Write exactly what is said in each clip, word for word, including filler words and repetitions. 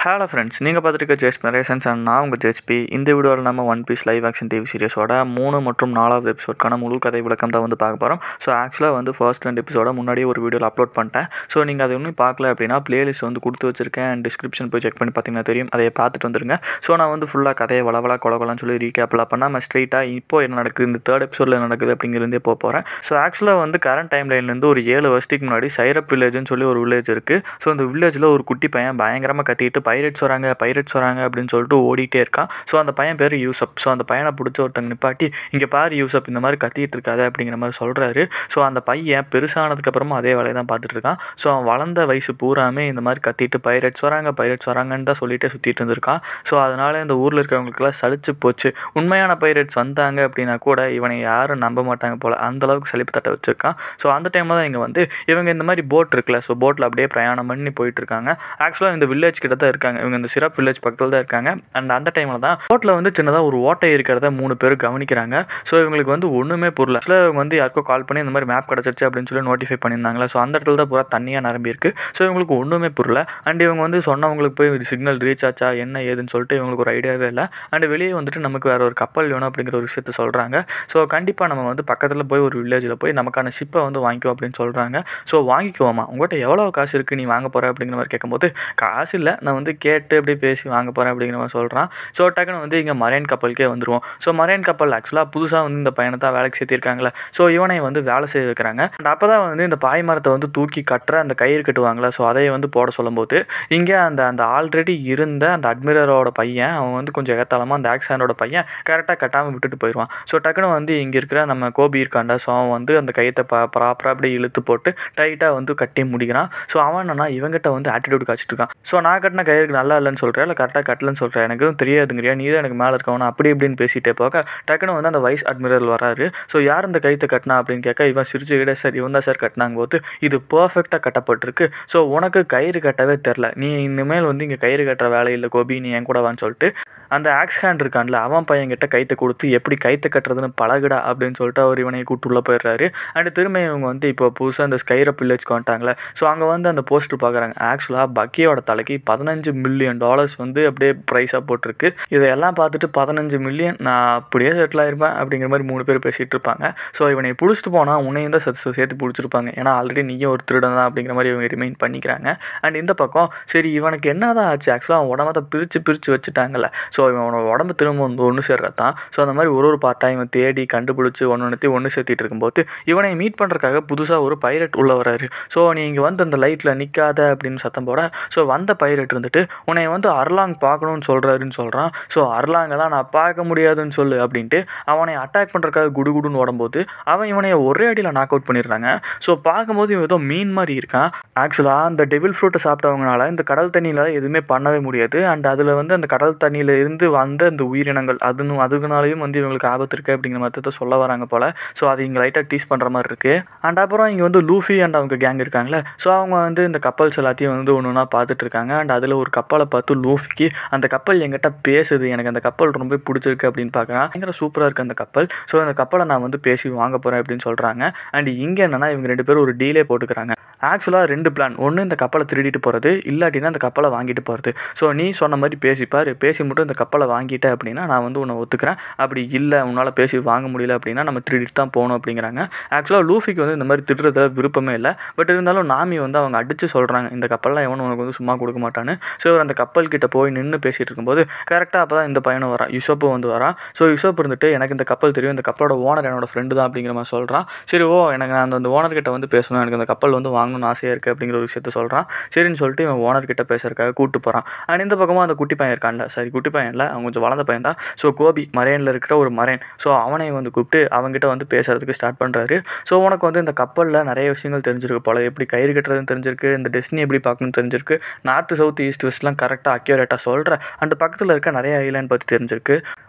Hello friends, நீங்கள் பார்த்துருக்க J H பி-Narrations and நான் உங்கள் ஜே ஹெச் பி. இந்த வீடியோவில் நம்ம One Piece live action TV சீரிஸோட மூணு மற்றும் நாலாவது எபிசோட்கான முழு கதை விளக்கம் தான் வந்து பார்க்க போகிறோம். ஸோ ஆக்சுவலாக வந்து ஃபர்ஸ்ட் ரெண்டு எபிசோட முன்னாடியே ஒரு வீடியோவில் அப்லோட் பண்ணிட்டேன். ஸோ நீங்கள் அதை இன்னும் பார்க்கல அப்படின்னா பிளேலிஸ்ட் வந்து கொடுத்து வச்சிருக்கேன் அண்ட் டிஸ்கிரிப்ஷன் போய் செக் பண்ணி பார்த்தீங்கன்னா தெரியும். அதை பார்த்துட்டு வந்துருங்க. ஸோ நான் வந்து ஃபுல்லாக கதையை வளவலா கொலகொலான்னு சொல்லி ரீகேப்லாம் பண்ணாமல் ஸ்ட்ரெயிட்டாக இப்போ என்ன நடக்குது, இந்த தேர்ட் எபிசோடில் என்ன நடக்குது அப்படிங்கிறதே போக போகிறேன். ஸோ ஆக்சுவலாக வந்து கரண்ட் டைம் லைன்லேருந்து ஒரு ஏழு வருஷத்துக்கு முன்னாடி சைரப் வில்லேஜ்னு சொல்லி ஒரு வில்லேஜ் இருக்குது. ஸோ அந்த வில்லேஜில் ஒரு குட்டி பையன் பயங்கரமாக கத்திட்டு பைரட்ஸ் வராங்க பைரட்ஸ் வராங்க அப்படின்னு சொல்லிட்டு ஓடிட்டே இருக்கான். ஸோ அந்த பையன் பேர் யூசப். ஸோ அந்த பையனை பிடிச்ச ஒருத்தங்க நிப்பாட்டி, இங்கே பாரு யூசப், இந்த மாதிரி கத்திட்டு இருக்காது அப்படிங்கிற மாதிரி சொல்கிறாரு. ஸோ அந்த பையன் பெருசானதுக்கப்புறமா அதே வேலையை தான் பார்த்துட்டு இருக்கான். ஸோ அவன் வளர்ந்த வயசு பூராமே இந்த மாதிரி கத்திட்டு பைரட்ஸ் வராங்க பைரட்ஸ் வராங்கன்னு தான் சொல்லிட்டே சுற்றிட்டு இருந்திருக்கான். ஸோ அதனால இந்த ஊரில் இருக்கிறவங்களுக்குலாம் சலிச்சு போச்சு. உண்மையான பைரட்ஸ் வந்தாங்க அப்படின்னா கூட இவனை யாரும் நம்ப மாட்டாங்க போல், அந்தளவுக்கு சலிப்பு தட்ட வச்சுருக்கான். ஸோ அந்த டைமில் தான் இங்கே வந்து இவங்க இந்த மாதிரி போட் இருக்குல்ல, ஸோ போட்டில் அப்படியே பிரயாணம் பண்ணி போயிட்டு இருக்காங்க. ஆக்சுவலாக இந்த வில்லேஜ் கிட்ட தான் இருக்காங்க. இவங்க இந்த சிரப் வில்லேஜ் பக்கத்தில் தான் இருக்காங்க. அண்ட் அந்த டைமில் தான் போட்டில் வந்து சின்னதாக ஒரு ஓட்டை இருக்கிறத மூணு பேர் கவனிக்கிறாங்க. ஸோ இவங்களுக்கு வந்து ஒன்றுமே புரியல. ஸோ இவங்க வந்து யாருக்கோ கால் பண்ணி இந்த மாதிரி மேப் கிடச்சிருச்சு அப்படின்னு சொல்லி நோட்டிஃபை பண்ணியிருந்தாங்களா. ஸோ அந்த இடத்துல தான் பூரா தண்ணியாக நிரம்பி இருக்கு. ஸோ இவங்களுக்கு ஒன்றுமே புரியல. அண்ட் இவங்க வந்து சொன்னவங்களுக்கு போய் சிக்னல் ரீச் ஆச்சா என்ன ஏதுன்னு சொல்லிட்டு இவங்களுக்கு ஒரு ஐடியாவே இல்லை. அண்ட் வெளியே வந்துட்டு நமக்கு வேறு ஒரு கப்பல் வேணும் அப்படிங்கிற ஒரு விஷயத்த சொல்கிறாங்க. ஸோ கண்டிப்பாக நம்ம வந்து பக்கத்தில் போய் ஒரு வில்லேஜில் போய் நமக்கான ஷிப்பை வந்து வாங்கிக்கோ அப்படின்னு சொல்கிறாங்க. ஸோ வாங்கிக்குவோமா, உங்கள்கிட்ட எவ்வளோ காசு இருக்குது, நீ வாங்க போகிற அப்படிங்கிற மாதிரி கேட்கும்போது, காசு இல்லை, நான் வந்து கேட்டு அப்படியே பேசி வாங்க போகிறேன் அப்படிங்கிற மாதிரி சொல்கிறான். ஸோ டக்குன்னு வந்து இங்கே மரைன் கப்பலுக்கே வந்துடுவோம். ஸோ மரைன் கப்பல் ஆக்சுவலாக புதுசாக வந்து இந்த பையனை தான் வேலைக்கு சேர்த்திருக்காங்களே. ஸோ இவனை வந்து வேலை செய்ய வைக்கிறாங்க. அண்ட் அப்போ தான் வந்து இந்த பாய் மரத்தை வந்து தூக்கி கட்டுற அந்த கயிறு கட்டுவாங்களே, ஸோ அதையை வந்து போட சொல்லும்போது இங்கே அந்த அந்த ஆல்ரெடி இருந்த அந்த அட்மிரலோட பையன் அவன் வந்து கொஞ்சம் ஏத்தாளமாக அந்த ஆக்ஸானோட பையன் கரெக்டாக கட்டாமல் விட்டுட்டு போயிடுவான். ஸோ டக்குன்னு வந்து இங்கே இருக்கிற நம்ம கோபி இருக்காண்டா, ஸோ அவன் வந்து அந்த கையத்தை ப ப்ராப்பராக அப்படியே இழுத்து போட்டு டைட்டாக வந்து கட்டி முடிக்கிறான். ஸோ அவன் என்னன்னா இவங்கிட்ட வந்து ஆட்டிடியூட் காய்ச்சிட்டு இருக்கான். ஸோ நான் கட்டின கயிறுக்கு நல்லா இல்லைன்னு சொல்கிறேன், இல்லை கரெக்டாக கட்டலன்னு சொல்கிறேன், எனக்கு எதுவும் தெரியாதுங்கிறியா, நீ தான் எனக்கு மேலே இருக்கவனா அப்படி இப்படின்னு பேசிகிட்டே போக டக்குன்னு வந்து அந்த வைஸ் அட்மிரல் வராரு. ஸோ யார் இந்த கைத்தை கட்டினா அப்படின்னு கேட்க இவன் சிரிச்சுக்கிட்டே, சார் இவன் தான் சார் கட்டினாங்க போது இது பர்ஃபெக்டாக கட்டப்பட்டிருக்கு. ஸோ உனக்கு கயிறு கட்டவே தெரில, நீ இனிமேல் வந்து இங்கே கயிறு கட்டுற வேலை இல்லை கோபி, நீ என் கூட வான்னு சொல்லிட்டு அந்த ஆக்ஸ் ஹேண்ட் இருக்கான்ல அவன் பையன்கிட்ட கைத்தை கொடுத்து எப்படி கைத்தை கட்டுறதுன்னு பழகுடா அப்படின்னு சொல்லிட்டு அவர் இவனை கூட்டு உள்ளே போயிடுறாரு. அண்ட் திரும்ப இவங்க வந்து இப்போ புதுசாக அந்த ஸ்கைரப் வில்லேஜ்க்கு வந்துட்டாங்களே. ஸோ அங்கே வந்து அந்த போஸ்டர் பார்க்குறாங்க. ஆக்சுவலாக பக்கியோட தலைக்கு பதினஞ்சு மில்லியன் டாலர்ஸ் வந்து அப்படியே ப்ரைஸாக போட்டிருக்கு. இதையெல்லாம் பார்த்துட்டு பதினஞ்சு மில்லியன் நான் அப்படியே செட்டில் ஆயிருப்பேன் அப்படிங்கிற மாதிரி மூணு பேர் பேசிகிட்டு இருப்பாங்க. ஸோ இவனை பிடிச்சிட்டு போனால் உன்னையும் தான் சேர்த்து சேர்த்து பிடிச்சிருப்பாங்க, ஏன்னா ஆல்ரெடி நீயும் ஒரு திருடன் தான் அப்படிங்கிற மாதிரி இவங்க ரிமைண்ட் பண்ணிக்கிறாங்க. அண்ட் இந்த பக்கம் சரி இவனுக்கு என்ன தான் ஆச்சு, ஆக்சுவலாக அவன் உடம்பை பிரித்து பிரித்து வச்சுட்டாங்கல்ல. ஸோ இவனோட உடம்பு திரும்ப வந்து ஒன்று சேர்றது தான். ஸோ அந்த மாதிரி ஒரு ஒரு பார்ட்டாக இவன் தேடி கண்டுபிடிச்சி ஒன்று ஒன்றத்தி ஒன்று சேர்த்திட்டு இருக்கும்போது இவனை மீட் பண்ணுறதுக்காக புதுசாக ஒரு பைரட் உள்ளே வராரு. ஸோ நீ இங்கே வந்து அந்த லைட்டில் நிற்காத அப்படின்னு சத்தம் போட, ஸோ வந்த பைரட் இருந்துட்டு உன்னை வந்து அர்லாங் பார்க்கணும்னு சொல்கிறாருன்னு சொல்கிறான். ஸோ அர்லாங்கெல்லாம் நான் பார்க்க முடியாதுன்னு சொல்லு அப்படின்ட்டு அவனை அட்டாக் பண்ணுறதுக்காக குடுகுடுன்னு ஓடும்போது அவன் இவனை ஒரே அடியில் நாக் அவுட் பண்ணிடுறாங்க. ஸோ பார்க்கும்போது இவன் ஏதோ மீன் மாதிரி இருக்கான். ஆக்சுவலாக அந்த டெவில் ஃப்ரூட்டை சாப்பிட்டவங்களால இந்த கடல் தண்ணியில் எதுவுமே பண்ணவே முடியாது. அண்ட் அதில் வந்து அந்த கடல் தண்ணியில் இருந்து வந்த அந்த உயிரினங்கள் அதுன்னு அதுக்குனாலையும் வந்து இவங்களுக்கு ஆபத்து இருக்குது அப்படிங்கிற மாதிரி தான் சொல்ல வராங்க போல். ஸோ அது இங்கே லைட்டாக டீஸ் பண்ணுற மாதிரி இருக்குது. அண்ட் அப்புறம் இங்கே வந்து லூஃபி அண்ட் அவங்க கேங் இருக்காங்களே. ஸோ அவங்க வந்து இந்த கப்பல்ஸ் எல்லாத்தையும் வந்து ஒன்று ஒன்றா பார்த்துட்டு இருக்காங்க. அண்ட் அதில் ஒரு கப்பலை பார்த்து லூஃபிக்கு அந்த கப்பல் எங்கிட்ட பேசுது, எனக்கு அந்த கப்பல் ரொம்ப பிடிச்சிருக்கு அப்படின்னு பார்க்குறான். பயங்கர சூப்பராக இருக்குது அந்த கப்பல். ஸோ அந்த கப்பலை நான் வந்து பேசி வாங்க போகிறேன் அப்படின்னு சொல்கிறாங்க. அண்ட் இங்கே என்னென்னா இவங்க ரெண்டு பேரும் ஒரு டீலே போட்டுக்கிறாங்க. ஆக்சுவலாக ரெண்டு பிளான், ஒன்று இந்த கப்பலை திருடிட்டு போகிறது, இல்லாட்டினா அந்த கப்பலை வாங்கிட்டு போகிறது. ஸோ நீ சொன்ன மாதிரி பேசிப்பார், பேசி மட்டும் இந்த கப்பலை வாங்கிட்ட அப்படின்னா நான் வந்து உன்னை ஒத்துக்கிறேன், அப்படி இல்லை உன்னால் பேசி வாங்க முடியல அப்படின்னா நம்ம திருடிட்டு தான் போகணும் அப்படிங்கிறாங்க. ஆக்சுவலாக லூஃபிக்கு வந்து இந்த மாதிரி திருடுறதுல விருப்பமே இல்லை. பட் இருந்தாலும் நாமி வந்து அவங்க அடித்து சொல்கிறாங்க இந்த கப்பல்லாம் எவனும் உனக்கு வந்து சும்மா கொடுக்க மாட்டான்னு. ஸோ இவர் அந்த கப்பல் கிட்ட போய் நின்று பேசிகிட்டு இருக்கும்போது கரெக்டாக அப்போ தான் இந்த பையனும் வரான், யுசப்பும் வந்து வரான். ஸோ யுசப் இருந்துட்டு எனக்கு இந்த கப்பல் தெரியும், இந்த கப்பலோட ஓனர் என்னோட ஃப்ரெண்டு தான் அப்படிங்கிற மாதிரி சொல்கிறான். சரி ஓ எனக்கு நான் அந்த ஓனர்கிட்ட வந்து பேசணும், எனக்கு அந்த கப்பல் வந்து வாங்கணும்னு ஆசையாக இருக்குது அப்படிங்கிற ஒரு விஷயத்த சொல்கிறான். சரின்னு சொல்லிட்டு இவன் ஓனர்கிட்ட பேசுறதுக்காக கூப்பிட்டு போகிறான். அண்ட் இந்த பக்கமாக அந்த குட்டி பையன் இருக்கான்ல, சரி குட்டி பையன் இல்லை அவன் கொஞ்சம் வளர்ந்த பையன் தான். ஸோ கோபி மரைனில் இருக்கிற ஒரு மரைன். ஸோ அவனை வந்து கூப்பிட்டு அவங்ககிட்ட வந்து பேசுறதுக்கு ஸ்டார்ட் பண்ணுறாரு. ஸோ உனக்கு வந்து இந்த கப்பலில் நிறைய விஷயங்கள் தெரிஞ்சிருக்கு போல, எப்படி கயிறு கட்டுறதுன்னு தெரிஞ்சிருக்கு, இந்த டெஸ்டினி எப்படி பார்க்கணும்னு தெரிஞ்சிருக்கு, நார்த்து சவுத் ஈஸ்ட் வெஸ்ட்லாம் கரெக்டாக அக்யூரேட்டாக சொல்கிற அண்ட் பக்கத்தில் இருக்க நிறைய ஐலாண்ட் பற்றி தெரிஞ்சிருக்கு.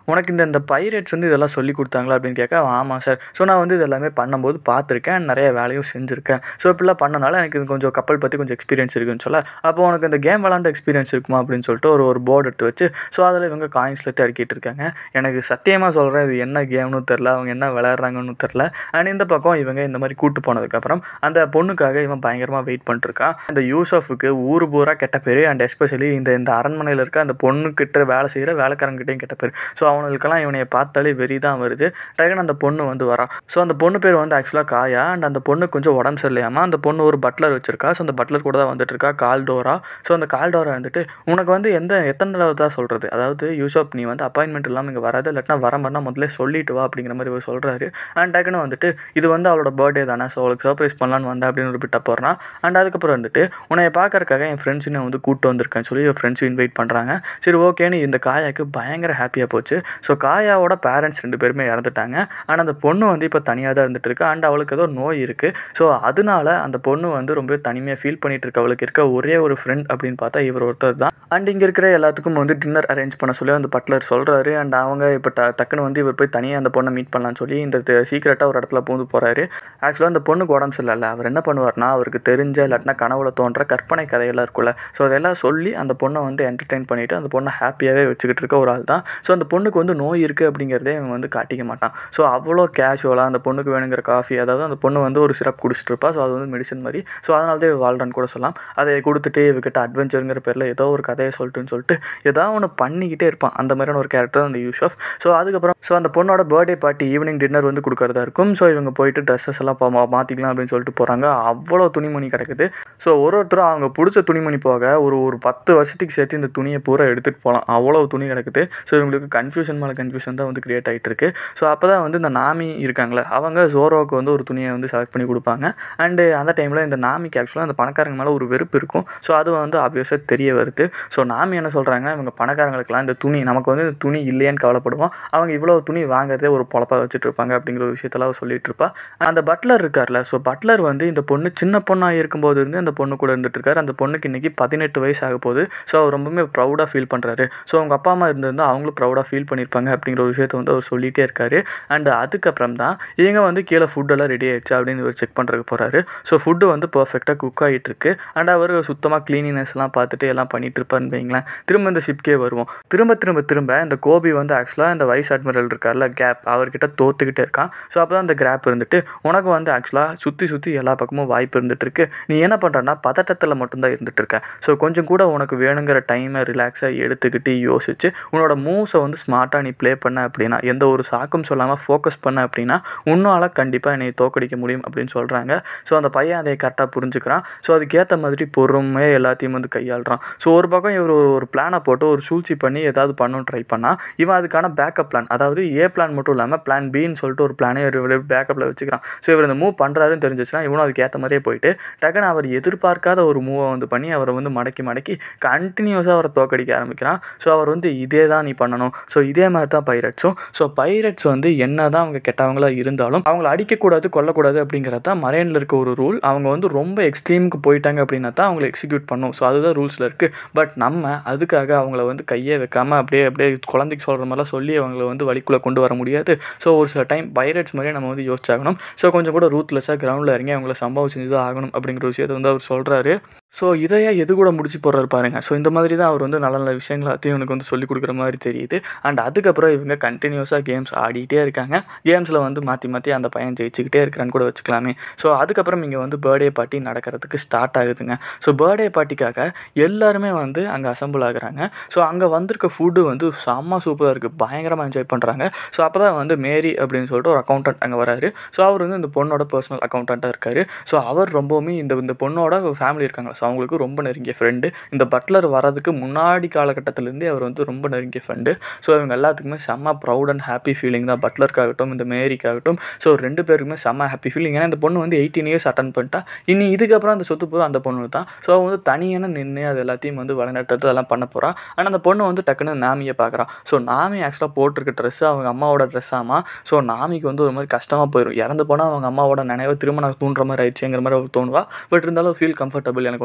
உனக்கு இந்த இந்த பைரேட்ஸ் வந்து இதெல்லாம் சொல்லி கொடுத்தாங்களா அப்படின்னு கேட்க, ஆமாம் சார். ஸோ நான் வந்து இது எல்லாமே பண்ணும்போது பார்த்துருக்கேன், நிறைய வேலையும் செஞ்சுருக்கேன். ஸோ இப்படிலாம் பண்ணனால எனக்கு இது கொஞ்சம் கப்பல் பற்றி கொஞ்சம் எக்ஸ்பீரியன்ஸ் இருக்குன்னு சொல்ல, அப்போ உனக்கு இந்த கேம் விளாண்ட எக்ஸ்பீரியன்ஸ் இருக்குமா அப்படின்னு சொல்லிட்டு ஒரு ஒரு போர்டு எடுத்து வச்சு ஸோ அதில் இவங்க காயின்ஸில் அடுக்கிட்டு இருக்காங்க. எனக்கு சத்தியமாக சொல்கிறேன், இது என்ன கேம்னு தெரில, அவங்க என்ன விளையாடுறாங்கன்னு தெரில. அண்ட் இந்த பக்கம் இவங்க இந்த மாதிரி கூட்டு போனதுக்கப்புறம் அந்த பொண்ணுக்காக இவன் பயங்கரமாக வெயிட் பண்ணிட்டுருக்கான். அந்த யூசஃபுக்கு ஊர் பூரா கெட்ட பேர், அண்ட் எஸ்பெஷலி இந்த இந்த அரண்மனையில் இருக்க அந்த பொண்ணுக்கிட்ட வேலை செய்கிற வேலைக்காரங்கிட்டையும் கெட்ட பேர். ஸோ அவங்களுக்கெல்லாம் இவனை பார்த்தாலே வெறி தான் வருது. டக்குன்னு அந்த பொண்ணு வந்து வரா. ஸோ அந்த பொண்ணு பேர் வந்து ஆக்சுவலாக காயா. அண்ட் அந்த பொண்ணு கொஞ்சம் உடம்பு சரியில்லையாமா. அந்த பொண்ணு ஒரு பட்லர் வச்சிருக்கா. ஸோ அந்த பட்லர் கூட தான் வந்துட்டு இருக்கா, கால்டோரா. ஸோ அந்த கால்டோரா வந்துட்டு உனக்கு வந்து எந்த எத்தனை தடவை தான் சொல்கிறது, அதாவது யூசப் நீ வந்து அப்பாயின்மெண்ட் இல்லாமல் இங்கே வராது, இல்லாட்டினா வர மாதிரினா முதல்ல சொல்லிட்டு வா அப்படிங்கிற மாதிரி இவர் சொல்கிறாரு. அண்ட் டக்குன்னு வந்துட்டு இது வந்து அவளோட பர்த்டே தானே, ஸோ அவளுக்கு சர்ப்ரைஸ் பண்ணலான்னு வந்தேன் அப்படின்னு ஒரு பிட்ட போடுறான். அண்ட் அதுக்கப்புறம் வந்துட்டு உன்னை பார்க்கறக்காக என் ஃப்ரெண்ட்ஸுன்னு வந்து கூப்பிட்டு வந்திருக்கேன்னு சொல்லி என் ஃப்ரெண்ட்ஸும் இன்வைட் பண்ணுறாங்க. சரி ஓகேன்னு இந்த காயாவுக்கு பயங்கர ஹாப்பியாக போச்சு. ஸோ காயாவோட பேரண்ட்ஸ் ரெண்டு பேருமே இறந்துட்டாங்க. ஆனால் அந்த பொண்ணு வந்து இப்போ தனியாக தான் இருந்துட்டு இருக்கு. அண்ட் அவளுக்கு ஏதோ நோய் இருக்குது. ஸோ அதனால அந்த பொண்ணு வந்து ரொம்ப தனிமையாக ஃபீல் பண்ணிட்டு இருக்கு. அவளுக்கு இருக்க ஒரே ஒரு ஃப்ரெண்ட் அப்படின்னு பார்த்தா இவர் ஒருத்தர் தான். அண்ட் இங்கே இருக்கிற எல்லாத்துக்கும் வந்து டின்னர் அரேஞ்ச் பண்ண சொல்லி அந்த பட்லர் சொல்கிறாரு. அண்ட் அவங்க இப்போ ட டக்குன்னு வந்து இவர் போய் தனியாக அந்த பொண்ணை மீட் பண்ணலான்னு சொல்லி இந்த சீக்கிரட்டாக ஒரு இடத்துல பூந்து போகிறாரு. ஆக்சுவலாக அந்த பொண்ணுக்கு உடம்பு சரியில்லை. அவர் என்ன பண்ணுவார்னா, அவருக்கு தெரிஞ்ச இல்லாட்டினா கனவுல தோன்ற கற்பனை கதையெல்லாம் இருக்குல்ல, ஸோ அதெல்லாம் சொல்லி அந்த பொண்ணை வந்து என்டர்டெயின் பண்ணிவிட்டு அந்த பொண்ணை ஹாப்பியாகவே வச்சுக்கிட்டு இருக்க ஒரு ஆள் தான். ஸோ அந்த பொண்ணுக்கு வந்து நோய் இருக்குது அப்படிங்கிறதே இவன் வந்து காட்டிக்க மாட்டான். ஸோ அவ்வளோ கேஷுவலாக அந்த பொண்ணுக்கு வேணுங்கிற காஃபி, அதாவது அந்த பொண்ணு வந்து ஒரு சிரப் குடிச்சிட்டு இருப்பா. ஸோ அது வந்து மெடிசன் மாதிரி. ஸோ அதனால தான் வாழ்றான்னு கூட சொல்லலாம். அதை கொடுத்துட்டு இவகிட்ட அட்வென்ச்சருங்கிற பேரில் ஏதோ ஒரு கதையை சொல்லிட்டுன்னு சொல்லிட்டு ஏதாவது ஒன்று பண்ணிக்கிட்டே இருப்பான். அந்த மாதிரியான ஒரு கேரக்டர் அந்த யூசப். ஸோ அதுக்கப்புறம் ஸோ அந்த பொண்ணோட பர்த்டே பார்ட்டி ஈவினிங் டின்னர் வந்து கொடுக்கறதா இருக்கும். ஸோ இவங்க போயிட்டு ட்ரெஸ்ஸஸ் எல்லாம் மாற்றிக்கலாம் அப்படின்னு சொல்லிட்டு போகிறாங்க. அவ்வளோ துணிமணி கிடக்குது. ஸோ ஒரு ஒருத்தரும் அவங்க பிடிச்ச துணிமணி போக ஒரு ஒரு பத்து வருஷத்துக்கு சேர்த்து இந்த துணியை பூரா எடுத்துகிட்டு போகலாம். அவ்வளோ துணி கிடக்குது. ஸோ இவங்களுக்கு கன்ஃபியூஷன் மேலே கன்ஃபியூஷன் தான் வந்து கிரியேட் ஆகிட்டு இருக்கு. ஸோ அப்போ தான் வந்து இந்த நாமி இருக்காங்களே, அவங்க ஜோரோவுக்கு வந்து ஒரு துணியை வந்து செலக்ட் பண்ணி கொடுப்பாங்க. அண்டு அந்த டைமில் இந்த நாமிக்கு ஆக்சுவலாக அந்த பணக்காரங்க மேலே ஒரு வெறுப்பு இருக்கும். ஸோ அது வந்து ஆப்வியஸாக தெரிய வருது. ஸோ நாமி என்ன சொல்கிறாங்கன்னா, இவங்க பணக்காரங்களுக்கெல்லாம் இந்த துணி நமக்கு வந்து இந்த துணி இல்லையான்னு கவலைப்படுவோம், அவங்க இவ்வளோ துணி வாங்குறதே ஒரு பொழப்பாக வச்சுட்டு இருப்பாங்க அப்படிங்கிற ஒரு விஷயத்தெல்லாம் சொல்லிட்டு இருப்பா. அந்த பட்லர் இருக்கார்ல, ஸோ பட்லர் வந்து இந்த பொண்ணு சின்ன பொண்ணாக இருக்கும்போது இருந்து அந்த பொண்ணு கூட இருந்துட்டு இருக்காரு. அந்த பொண்ணுக்கு இன்றைக்கி பதினெட்டு வயசு ஆக போகுது. ஸோ அவர் ரொம்பவே ப்ரௌடாக ஃபீல் பண்ணுறாரு. ஸோ அவங்க அப்பா அம்மா இருந்திருந்தால் அவங்களும் ப்ரௌடாக ஃபீல் பண்ணியிருப்பாங்க அப்படிங்கிற ஒரு விஷயத்தை வந்து அவர் சொல்லிகிட்டே இருக்காரு. அண்ட் அதுக்கப்புறம் தான் இவங்க வந்து கீழே ஃபுட்டெல்லாம் ரெடி ஆகிடுச்சு அப்படின்னு இவர் செக் பண்ணுறதுக்கு போகிறாரு. ஸோ ஃபுட்டு வந்து பர்ஃபெக்டாக குக் ஆகிட்டு இருக்கு. அண்ட் அவர் சுத்தமாக க்ளீனினஸ்லாம் பார்த்துட்டு எல்லாம் பண்ணிட்டு இருப்பாருன்னு வைங்களேன். திரும்ப இந்த ஷிப்கே வருவோம். திரும்ப திரும்ப திரும்ப இந்த கோபி வந்து ஆக்சுவலாக இந்த வைஸ் அட்மிரல் இருக்கார்ல கேப், அவர்கிட்ட தோத்துக்கிட்டே இருக்கான். ஸோ அப்போ தான் அந்த கிராப் இருந்துட்டு உனக்கு வந்து ஆக்சுவலாக சுற்றி சுற்றி எல்லா பக்கமும் வாய்ப்பு இருந்துட்டு இருக்கு, நீ என்ன பண்ணுறன்னா பதட்டத்தில் மட்டும்தான் இருந்துட்டு இருக்க. ஸோ கொஞ்சம் கூட உனக்கு வேணுங்கிற டைமை ரிலாக்ஸாக எடுத்துக்கிட்டு யோசிச்சு உன்னோட மூவ்ஸை வந்து ஸ்மார்ட்டாக நீ ப்ளே பண்ண அப்படின்னா, எந்த ஒரு சாக்கும் சொல்லாமல் ஃபோக்கஸ் பண்ண அப்படின்னா உன்னால கண்டிப்பாக என்னை தோக்கடிக்க முடியும் அப்படின்னு சொல்கிறாங்க. ஸோ அந்த பையன் அதை கரெக்டாக புரிஞ்சுக்கிறான். ஸோ அதுக்கேற்ற மாதிரி பொறுமையாக எல்லாத்தையும் வந்து கையாளுறான். ஸோ ஒரு பக்கம் இவர் ஒரு பிளானை போட்டு ஒரு சூழ்ச்சி பண்ணி ஏதாவது பண்ணணும் ட்ரை பண்ணால், இவன் அதுக்கான பேக்கப் பிளான், அதாவது ஏ பிளான் மட்டும் இல்லாமல் பிளான் பின்னு சொல்லிட்டு ஒரு பிளானே இவர் பேக்கப்பில் வச்சுக்கிறான். ஸோ இவர் இந்த மூவ் பண்ணுறாருன்னு தெரிஞ்சிச்சுன்னா இவனும் அதுக்கு ஏற்ற மாதிரியே போயிட்டு டக்குன்னு அவர் எதிர்பார்க்காத ஒரு மூவை வந்து பண்ணி அவரை வந்து மடக்கி மடக்கி கண்டினியூஸாக அவரை தோக்கடிக்க ஆரம்பிக்கிறான். ஸோ அவர் வந்து இதே தான் நீ பண்ணணும். ஸோ இதே மாதிரி தான் பைரட்ஸும். ஸோ பைரட்ஸ் வந்து என்ன தான் அவங்க கெட்டவங்களாக இருந்தாலும் அவங்கள அடிக்கக்கூடாது கொல்லக்கூடாது அப்படிங்கிறது தான் மரைனில் இருக்க ஒரு ரூல். அவங்க வந்து ரொம்ப எக்ஸ்ட்ரீமுக்கு போயிட்டாங்க அப்படின்னா தான் அவங்களை எக்ஸிக்யூட் பண்ணும். ஸோ அதுதான் ரூல்ஸில் இருக்குது. பட் நம்ம அதுக்காக அவங்கள வந்து கையே வைக்காமல் அப்படியே அப்படியே குழந்தைக்கு சொல்கிற மாதிரிலாம் சொல்லி அவங்கள வந்து வழிக்குள்ளே கொண்டு வர முடியாது. ஸோ ஒரு சில டைம் பைரட்ஸ் மாதிரியே நம்ம வந்து யோசிச்சாகணும். ஸோ கொஞ்சம் கூட ரூத்லெஸ்ஸாக கிரவுண்டில் இறங்கி அவங்கள சம்பவம் செஞ்சு தான் ஆகணும் அப்படிங்கிற விஷயத்தை வந்து அவர் சொல்கிறாரு. ஸோ இதையே எது கூட முடிச்சு போடுறாரு பாருங்கள். ஸோ இந்த மாதிரி தான் அவர் வந்து நல்ல நல்ல விஷயங்களாத்தையும் இவனுக்கு வந்து சொல்லிக் கொடுக்குற மாதிரி தெரியுது. அண்ட் அதுக்கப்புறம் இவங்க கண்டினியூஸாக கேம்ஸ் ஆடிட்டே இருக்காங்க. கேம்ஸில் வந்து மாற்றி மாற்றி அந்த பையன் ஜெயிச்சுக்கிட்டே இருக்கிறான்னு கூட வச்சுக்கலாமே. ஸோ அதுக்கப்புறம் இங்கே வந்து பர்த்டே பார்ட்டி நடக்கிறதுக்கு ஸ்டார்ட் ஆகுதுங்க. ஸோ பர்த்டே பார்ட்டிக்காக எல்லாருமே வந்து அங்கே அசம்பிள் ஆகுறாங்க. ஸோ அங்கே வந்திருக்க ஃபுட்டு வந்து செம்ம சூப்பராக இருக்குது, பயங்கரமாக என்ஜாய் பண்ணுறாங்க. ஸோ அப்போ தான் வந்து மேரி அப்படின்னு சொல்லிட்டு ஒரு அக்கௌண்டன்ட் அங்கே வராரு. ஸோ அவர் வந்து இந்த பொண்ணோட பர்சனல் அக்கௌண்டண்ட்டாக இருக்கார். ஸோ அவர் ரொம்பவுமே இந்த இந்த பொண்ணோட ஃபேமிலி இருக்காங்க. ஸோ அவங்களுக்கு ரொம்ப நெருங்கிய ஃப்ரெண்டு. இந்த பட்லர் வரதுக்கு முன்னாடி காலகட்டத்திலேருந்தே அவர் வந்து ரொம்ப நெருங்கிய ஃப்ரெண்டு. ஸோ இவங்க எல்லாத்துக்குமே செம்ம ப்ரௌட் அண்ட் ஹாப்பி ஃபீலிங் தான், பட்லருக்காகட்டும் இந்த மேரிக்காகட்டும். ஸோ ரெண்டு பேருக்குமே செம்ம ஹாப்பி ஃபீலிங். ஏன்னா இந்த பொண்ணு வந்து எயிட்டீன் இயர்ஸ் அட்டன் பண்ணிட்டா, இனி இதுக்கப்புறம் அந்த சொத்து போதும் அந்த பொண்ணு தான். ஸோ அவங்க வந்து தனியான நின்று அது எல்லாத்தையும் வந்து வழிநடத்துறது அதெல்லாம் பண்ண போகிறா. ஆனால் அந்த பொண்ணு வந்து டக்குன்னு நாமியை பார்க்குறான். ஸோ நாமி ஆக்சுவலாக போட்டிருக்க ட்ரெஸ்ஸு அவங்க அம்மாவோட ட்ரெஸ் ஆமா. ஸோ நாமிக்கு வந்து ஒரு மாதிரி கஷ்டமாக போயிடும். இறந்து போனால் அவங்க அம்மாவோட நினைவை திரும்ப நான் தூண்டுற மாதிரி ஆயிடுச்சுங்கிற மாதிரி அவர் தோணுவா. பட் இருந்தாலும் ஃபீல் கம்ஃபர்டபுள், எனக்கு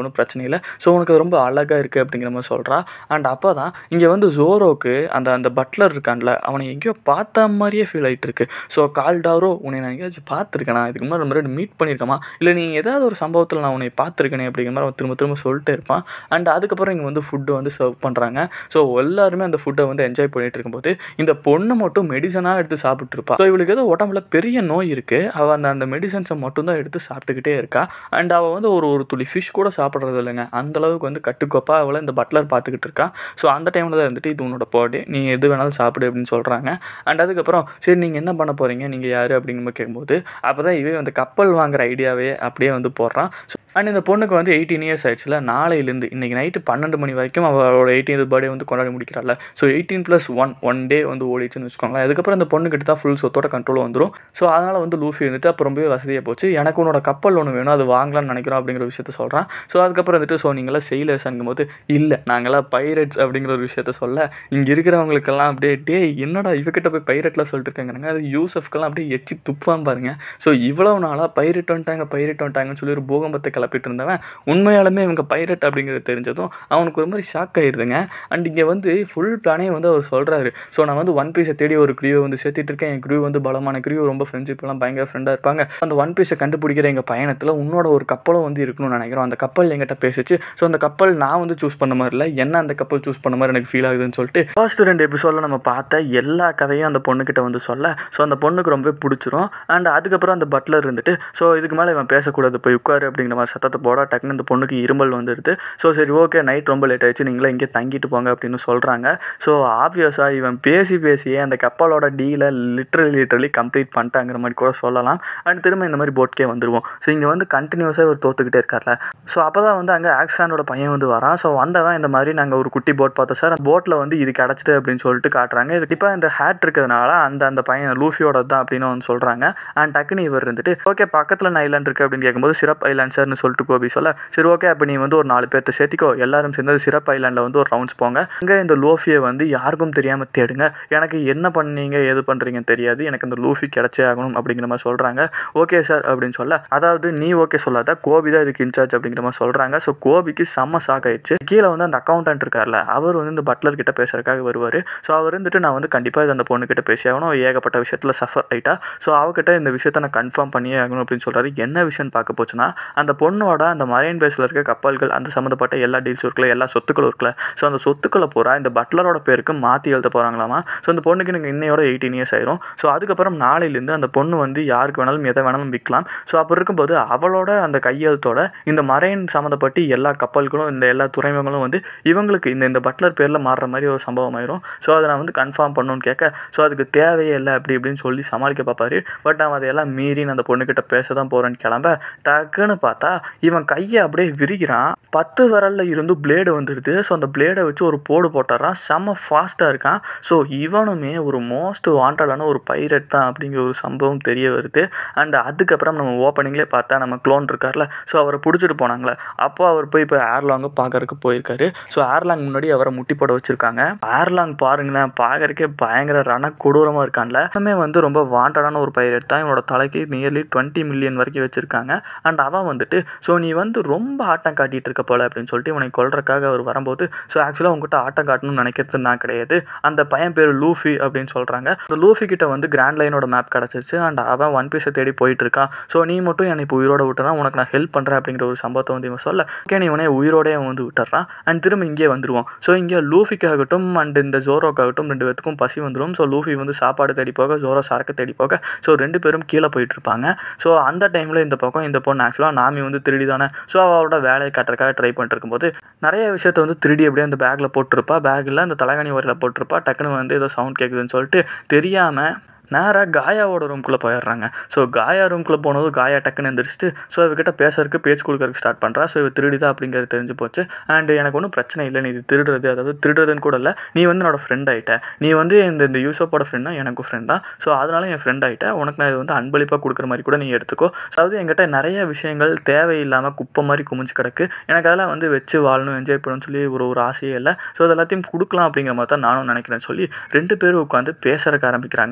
எனக்கு ஒன்றும் பிரச்சனை இல்லை, ஸோ உனக்கு ரொம்ப அழகாக இருக்குது அப்படிங்கிற மாதிரி சொல்கிறா. அண்ட் அப்போ தான் இங்கே வந்து ஜோரோக்கு அந்த அந்த பட்லர் இருக்கான்ல, அவனை எங்கேயோ பார்த்த மாதிரியே ஃபீல் ஆகிட்டு இருக்கு. ஸோ கால்டாரோ, உன்னை நான் எங்கேயாச்சும் பார்த்துருக்கேனா, இதுக்கு முன்னாடி நம்ம ரெண்டு மீட் பண்ணியிருக்கமா, இல்லை நீ ஏதாவது ஒரு சம்பவத்தில் நான் உன்னை பார்த்துருக்கேனே அப்படிங்கிற மாதிரி அவன் திரும்ப திரும்ப சொல்லிட்டே இருப்பான். அண்ட் அதுக்கப்புறம் இங்கே வந்து ஃபுட்டு வந்து சர்வ் பண்ணுறாங்க. ஸோ எல்லாருமே அந்த ஃபுட்டை வந்து என்ஜாய் பண்ணிட்டு இருக்கும்போது இந்த பொண்ணு மட்டும் மெடிசனாக எடுத்து சாப்பிட்டுருப்பா. ஸோ இவளுக்கு ஏதோ உடம்புல பெரிய நோய் இருக்குது, அவள் அந்த அந்த மெடிசன்ஸை மட்டும்தான் எடுத்து சாப்பிட்டுக்கிட்டே இருக்கா. அண்ட் அவள் வந்து ஒரு ஒரு துளி ஃபிஷ் கூட சாப்பிட்றது இல்லைங்க, அந்தளவுக்கு வந்து கட்டுக்கோப்பா அவளை இந்த பட்லர் பார்த்துக்கிட்டு இருக்கா. ஸோ அந்த டைமில் தான் இருந்துட்டு இது உன்னோட பர்த்டே, நீ எது வேணாலும் சாப்பிடு அப்படின்னு சொல்கிறாங்க. அண்ட் அதுக்கப்புறம் சரி நீங்கள் என்ன பண்ண போகிறீங்க, நீங்கள் யார் அப்படிங்கிற மாதிரி கேட்கும்போது அப்போ தான் இவன் அந்த கப்பல் வாங்குற ஐடியாவே அப்படியே வந்து போடுறான். அண்ட் இந்த பொண்ணுக்கு வந்து எயிட்டீன் இயர்ஸ் ஆயிடுச்சுல, நாளையிலேருந்து இன்றைக்கி நைட்டு பன்னெண்டு மணி வரைக்கும் அவளோட எயிட்டீன்த் பர்த்டே வந்து கொண்டாடி முடிக்கிறாள். So eighteen plus one one day வந்து ஓடிச்சுன்னு வச்சுக்கோங்களேன். அதுக்கப்புறம் அந்த பொண்ணுக்கிட்ட தான் ஃபுல் சொத்தோட கண்ட்ரோல் வந்துடும். ஸோ அதனால் வந்து லூஃபி வந்துட்டு அப்போ ரொம்பவே வசதியாக போச்சு, எனக்கு உன்னோட கப்பல் ஒன்று வேணும், அது வாங்கலாம்னு நினைக்கிறோம் அப்படிங்கிற விஷயத்த சொல்கிறான். ஸோ அதுக்கப்புறம் வந்துட்டு ஸோ நீங்களாம் செயிலர்ஸாங்கும் போது இல்லை நாங்களாம் பைரட்ஸ் அப்படிங்கிற ஒரு விஷயத்த சொல்ல இங்கே இருக்கிறவங்களுக்கெல்லாம் அப்படியே டே என்னடா இவக்கிட்ட போய் பைரட்லாம் சொல்லிட்டு இருக்காங்க, அது யூசஃப்கெல்லாம் அப்படியே எச்சி துப்பான்னு பாருங்க. ஸோ இவ்வளோ நாளாக பைரட் வந்துட்டாங்க பைரட் வந்துட்டாங்கன்னு சொல்லி ஒரு பூகம்பத்தை கிளப்பிட்டு இருந்தவன் உண்மையாலுமே இவங்க பைரட் அப்படிங்கிறது தெரிஞ்சதும் அவனுக்கு ஒரு மாதிரி ஷாக் ஆகிடுதுங்க. அண்ட் இங்கே வந்து ஃபுல் பிளானே வந்து அவர் சொல்கிறாரு. ஸோ நான் வந்து ஒன் பீஸை தேடி ஒரு க்ரூவை வந்து சேர்த்துட்டு இருக்கேன், என் க்ரூ வந்து பலமான க்ரூ, ரொம்ப ஃப்ரெண்ட்ஷிப்லாம் பயங்கர ஃப்ரெண்டாக இருப்பாங்க. அந்த ஒன் பீஸை கண்டுபிடிக்கிற எங்கள் பயணத்தில் உன்னோட ஒரு கப்பலும் வந்து இருக்கணும்னு நினைக்கிறோம், அந்த கப்பல் எங்கிட்ட பேசிச்சு. ஸோ அந்த கப்பல் நான் வந்து சூஸ் பண்ண மாதிரி இல்லை, என்ன அந்த கப்பல் சூஸ் பண்ண மாதிரி எனக்கு ஃபீல் ஆகுதுன்னு சொல்லிட்டு ஃபர்ஸ்ட் ரெண்டு எபிசோடில் நம்ம பார்த்த எல்லா கதையும் அந்த பொண்ணுக்கிட்ட வந்து சொல்ல ஸோ அந்த பொண்ணுக்கு ரொம்ப பிடிச்சிரும். அண்ட் அதுக்கப்புறம் அந்த பட்லர் இருந்துட்டு ஸோ இதுக்கு மேலே இவன் பேசக்கூடாது போய் உட்காரு அப்படிங்கிற மாதிரி சத்தத்தை போட டக்குன்னு இந்த பொண்ணுக்கு இருமல் வந்துடுது. ஸோ சரி ஓகே நைட் ரொம்ப லேட் ஆகிடுச்சு, நீங்களே இங்கே தங்கிட்டு போங்க அப்படின்னு சொல்கிறாங்க. ஸோ ஆப்வியஸாக இவன் பேசி பேசியே அந்த கப்பலோட டீலை லிட்ரலி லிட்ரலி கம்ப்ளீட் பண்ணிட்டாங்கிற மாதிரி கூட சொல்லலாம். அண்ட் திரும்ப இந்த மாதிரி போட்கே வந்துடுவோம். ஸோ இங்கே வந்து கண்டினியூஸாக ஒரு தோத்துக்கிட்டே இருக்கார்ல. ஸோ அப்போ தான் வந்து அங்கே ஆக்ஸ்கானோட பையன் வந்து வரான். ஸோ வந்தவன் இந்த மாதிரி நாங்கள் ஒரு குட்டி போட் பார்த்தோம் சார், அந்த போட்டில் வந்து இது கிடச்சிது அப்படின்னு சொல்லிட்டு காட்டுறாங்க. இது இப்போ இந்த ஹேட் இருக்கிறதுனால அந்த அந்த பையன் லூஃபியோட தான் அப்படின்னு வந்து சொல்கிறாங்க. அண்ட் டக்குனு இவர் இருந்துட்டு ஓகே பக்கத்தில் நான் ஐலாண்ட் இருக்குது அப்படின்னு கேட்கும்போது சிரப் ஐலாண்ட் சார்னு சொல்லிட்டு கோபி சொல்ல சரி ஓகே அப்போ நீ வந்து ஒரு நாலு பேர்த்த சேர்த்திக்கோ, எல்லாரும் சேர்ந்து சிரப் ஐலாண்டில் வந்து ஒரு ரவுண்ட்ஸ் போங்க, இங்கே இந்த லூஃபியை வந்து யாருக்கும் தெரியாமல் தேடுங்க, எனக்கு என்ன பண்ணீங்க எது பண்ணுறீங்கன்னு தெரியாது, எனக்கு இந்த லூஃபி கிடச்சே ஆகணும் அப்படிங்கிற மாதிரி சொல்கிறாங்க. ஓகே சார் அப்படின்னு சொல்ல அதாவது நீ ஓகே சொல்லாத கோபி தான் இதுக்கு இன்சார்ஜ் அப்படிங்கிற மாதிரி சொல்கிறாங்க. ஸோ கோபிக்கு செம்ம ஷாக் ஆயிடுச்சு. கீழே வந்து அந்த அக்கௌண்டன்ட் இருக்கார்ல அவர் வந்து இந்த பட்லர் கிட்ட பேசுறதுக்காக வருவார். ஸோ அவர் இருந்துட்டு நான் வந்து கண்டிப்பாக இது அந்த பொண்ணுக்கிட்ட பேசி ஆகணும், ஏகப்பட்ட விஷயத்தில் சஃபர் ஆகிட்டா, ஸோ அவகிட்ட இந்த விஷயத்தை நான் கன்ஃபார்ம் பண்ணியே ஆகணும் அப்படின்னு சொல்கிறாரு. என்ன விஷயம்னு பார்க்க போச்சுன்னா அந்த பொண்ணோட அந்த மரைன் பேஸில் இருக்க கப்பல்கள் அந்த சம்மந்தப்பட்ட எல்லா டீல்ஸும் இருக்குல்ல, எல்லா சொத்துக்களும் இருக்குல்ல, ஸோ அந்த சொத்துக்களை பூரா இந்த பட்லரோட பேருக்கு மாற்றி எழுத போகிறாங்களாமா. ஸோ அந்த பொண்ணுக்கு எனக்கு இன்னையோட எயிட்டீன் இயர்ஸ் ஆயிரும். ஸோ அதுக்கப்புறம் நாளையிலேருந்து அந்த பொண்ணு வந்து யாருக்கு வேணாலும் எதை வேணாலும் விற்கலாம். ஸோ அப்போ இருக்கும்போது அவளோட அந்த கையெழுத்தோட இந்த மரைன் சம்மந்தப்பட்டு எல்லா கப்பல்களும் இந்த எல்லா துறைமுகங்களும் வந்து இவங்களுக்கு இந்த இந்த பட்லர் பேரில் மாறுற மாதிரி ஒரு சம்பவம் ஆயிரும். ஸோ அதை நான் வந்து கன்ஃபார்ம் பண்ணணும்னு கேட்க ஸோ அதுக்கு தேவையே இல்லை அப்படி இப்படின்னு சொல்லி சமாளிக்க பார்ப்பாரு. பட் அவன் அதையெல்லாம் மீறி நான் அந்த பொண்ணுக்கிட்ட பேச தான் போகிறேன்னு கிளம்ப டக்குன்னு பார்த்தா இவன் கையை அப்படியே விரிக்கிறான், பத்து விரலில் இருந்து பிளேடு வந்துடுது. ஸோ அந்த பிளேடை வச்சு ஒரு போடு போட்டுறான், செம்ம ஃபாஸ்ட்டாக இருக்கான். ஸோ இவனுமே ஒரு மோஸ்ட் வாண்டடான ஒரு பைரட் தான் அப்படிங்கிற ஒரு சம்பவம் தெரிய வருது. அண்ட் அதுக்கப்புறம் நம்ம ஓப்பனிங்லேயே பார்த்தா நம்ம க்ளோன் இருக்கார்ல, ஸோ அவரை பிடிச்சிட்டு போனாங்களே, அப்போ அவர் போய் இப்போ ஏர்லாங்கை பார்க்கறதுக்கு போயிருக்காரு. ஸோ ஏர்லாங் முன்னாடி அவரை முட்டி போட வச்சுருக்காங்க. ஏர்லாங் பாருங்களேன் பார்க்கறக்கே பயங்கர ரண கொடூரமாக இருக்கான்ல, எல்லாமே வந்து ரொம்ப வாண்டடான ஒரு பைரட் தான். இவனோட தலைக்கு நியர்லி டுவெண்ட்டி மில்லியன் வரைக்கும் வச்சுருக்காங்க. அண்ட் அவன் வந்துட்டு ஸோ நீ வந்து ரொம்ப ஆட்டம் காட்டிகிட்டு இருக்க போல அப்படின்னு சொல்லிட்டு இவனை கொல்றதுக்காக அவர் வரும்போது ஸோ ஆக்சுவலாக உங்ககிட்ட ஆட்டம் காட்டணும்னு நினைக்கிறது நான் கிடையாது, அந்த பையன் பேர் லூஃபி அப்படின்னு சொல்கிறாங்க. அந்த லூஃபி கிட்ட வந்து கிராண்ட் லைனோட மேப் கிடச்சிருச்சு. அண்ட் அவன் ஒன் பீஸை தேடி போயிட்டு இருக்கான். ஸோ நீ மட்டும் என்னை இப்போ உயிரோட விட்டுறான், உனக்கு நான் ஹெல்ப் பண்ணுறேன் அப்படிங்கிற ஒரு சம்பவத்தை வந்து இவன் சொல்ல ஓகே நீ இவனே உயிரோடே வந்து விட்டுறான். அண்ட் திரும்ப இங்கே வந்துடுவோம். ஸோ இங்கே லூஃபிக்காகட்டும் அண்ட் இந்த ஜோரோக்காகட்டும் ரெண்டு பேத்துக்கும் பசி வந்துடும். ஸோ லூஃபி வந்து சாப்பாடு தேடி போக, ஜோரோ சரக்கு தேடி போக, ஸோ ரெண்டு பேரும் கீழே போயிட்டு இருப்பாங்க. ஸோ அந்த டைமில் இந்த பக்கம் இந்த பொண்ணு ஆக்சுவலாக நாமி வந்து திருடி தானே, ஸோ அவளோட வேலையை கட்டுறதுக்காக ட்ரை பண்ணிட்டு இருக்கும்போது நிறைய விஷயத்த வந்து திருடி அப்படியே அந்த பேக்கில் போட்டிருப்பா, பேக்கில் அந்த தலைகாணி வரையில் போட்டிருப்பா. டக்குன்னு வந்து ஏதோ சவுண்ட் கேட்குதுன்னு சொல்லிட்டு தெரியாமல் நேராக காயாவோட ரூம்குள்ளே போயிடுறாங்க. ஸோ காயா ரூம்குள்ளே போனதும் காயா டக்குன்னு எந்திரிச்சிட்டு ஸோ இவகிட்ட பேசுறதுக்கு பேச்சு கொடுக்கறதுக்கு ஸ்டார்ட் பண்ணுறா. ஸோ இவ திருடிதா அப்படிங்கிறது தெரிஞ்சு போச்சு. அண்ட் எனக்கு ஒன்றும் பிரச்சனை இல்லை, நீ இது திருடுறது அதாவது திருடுறதுன்னு கூட இல்லை, நீ வந்து என்னோட ஃப்ரெண்ட் ஆகிட்ட, நீ வந்து இந்த இந்த யூசப்போட ஃப்ரெண்டாக எனக்கும் ஃப்ரெண்ட் தான், ஸோ அதனால என் ஃப்ரெண்ட் ஆகிட்ட, உனக்கு நான் இது வந்து அன்பளிப்பாக கொடுக்குற மாதிரி கூட நீ எடுத்துக்கோ. அதாவது என்கிட்ட நிறைய விஷயங்கள் தேவையில்லாமல் குப்பை மாதிரி குமிஞ்சு கிடக்கு, எனக்கு அதெல்லாம் வந்து வச்சு வாழணும் என்ஜாய் பண்ணணும்னு சொல்லி ஒரு ஒரு ஆசையே இல்லை, ஸோ அது எல்லாத்தையும் கொடுக்கலாம் அப்படிங்கிற மாதிரி தான் நானும் நினைக்கிறேன்னு சொல்லி ரெண்டு பேரும் உட்காந்து பேசுறதுக்கு ஆரம்பிக்கிறாங்க. அது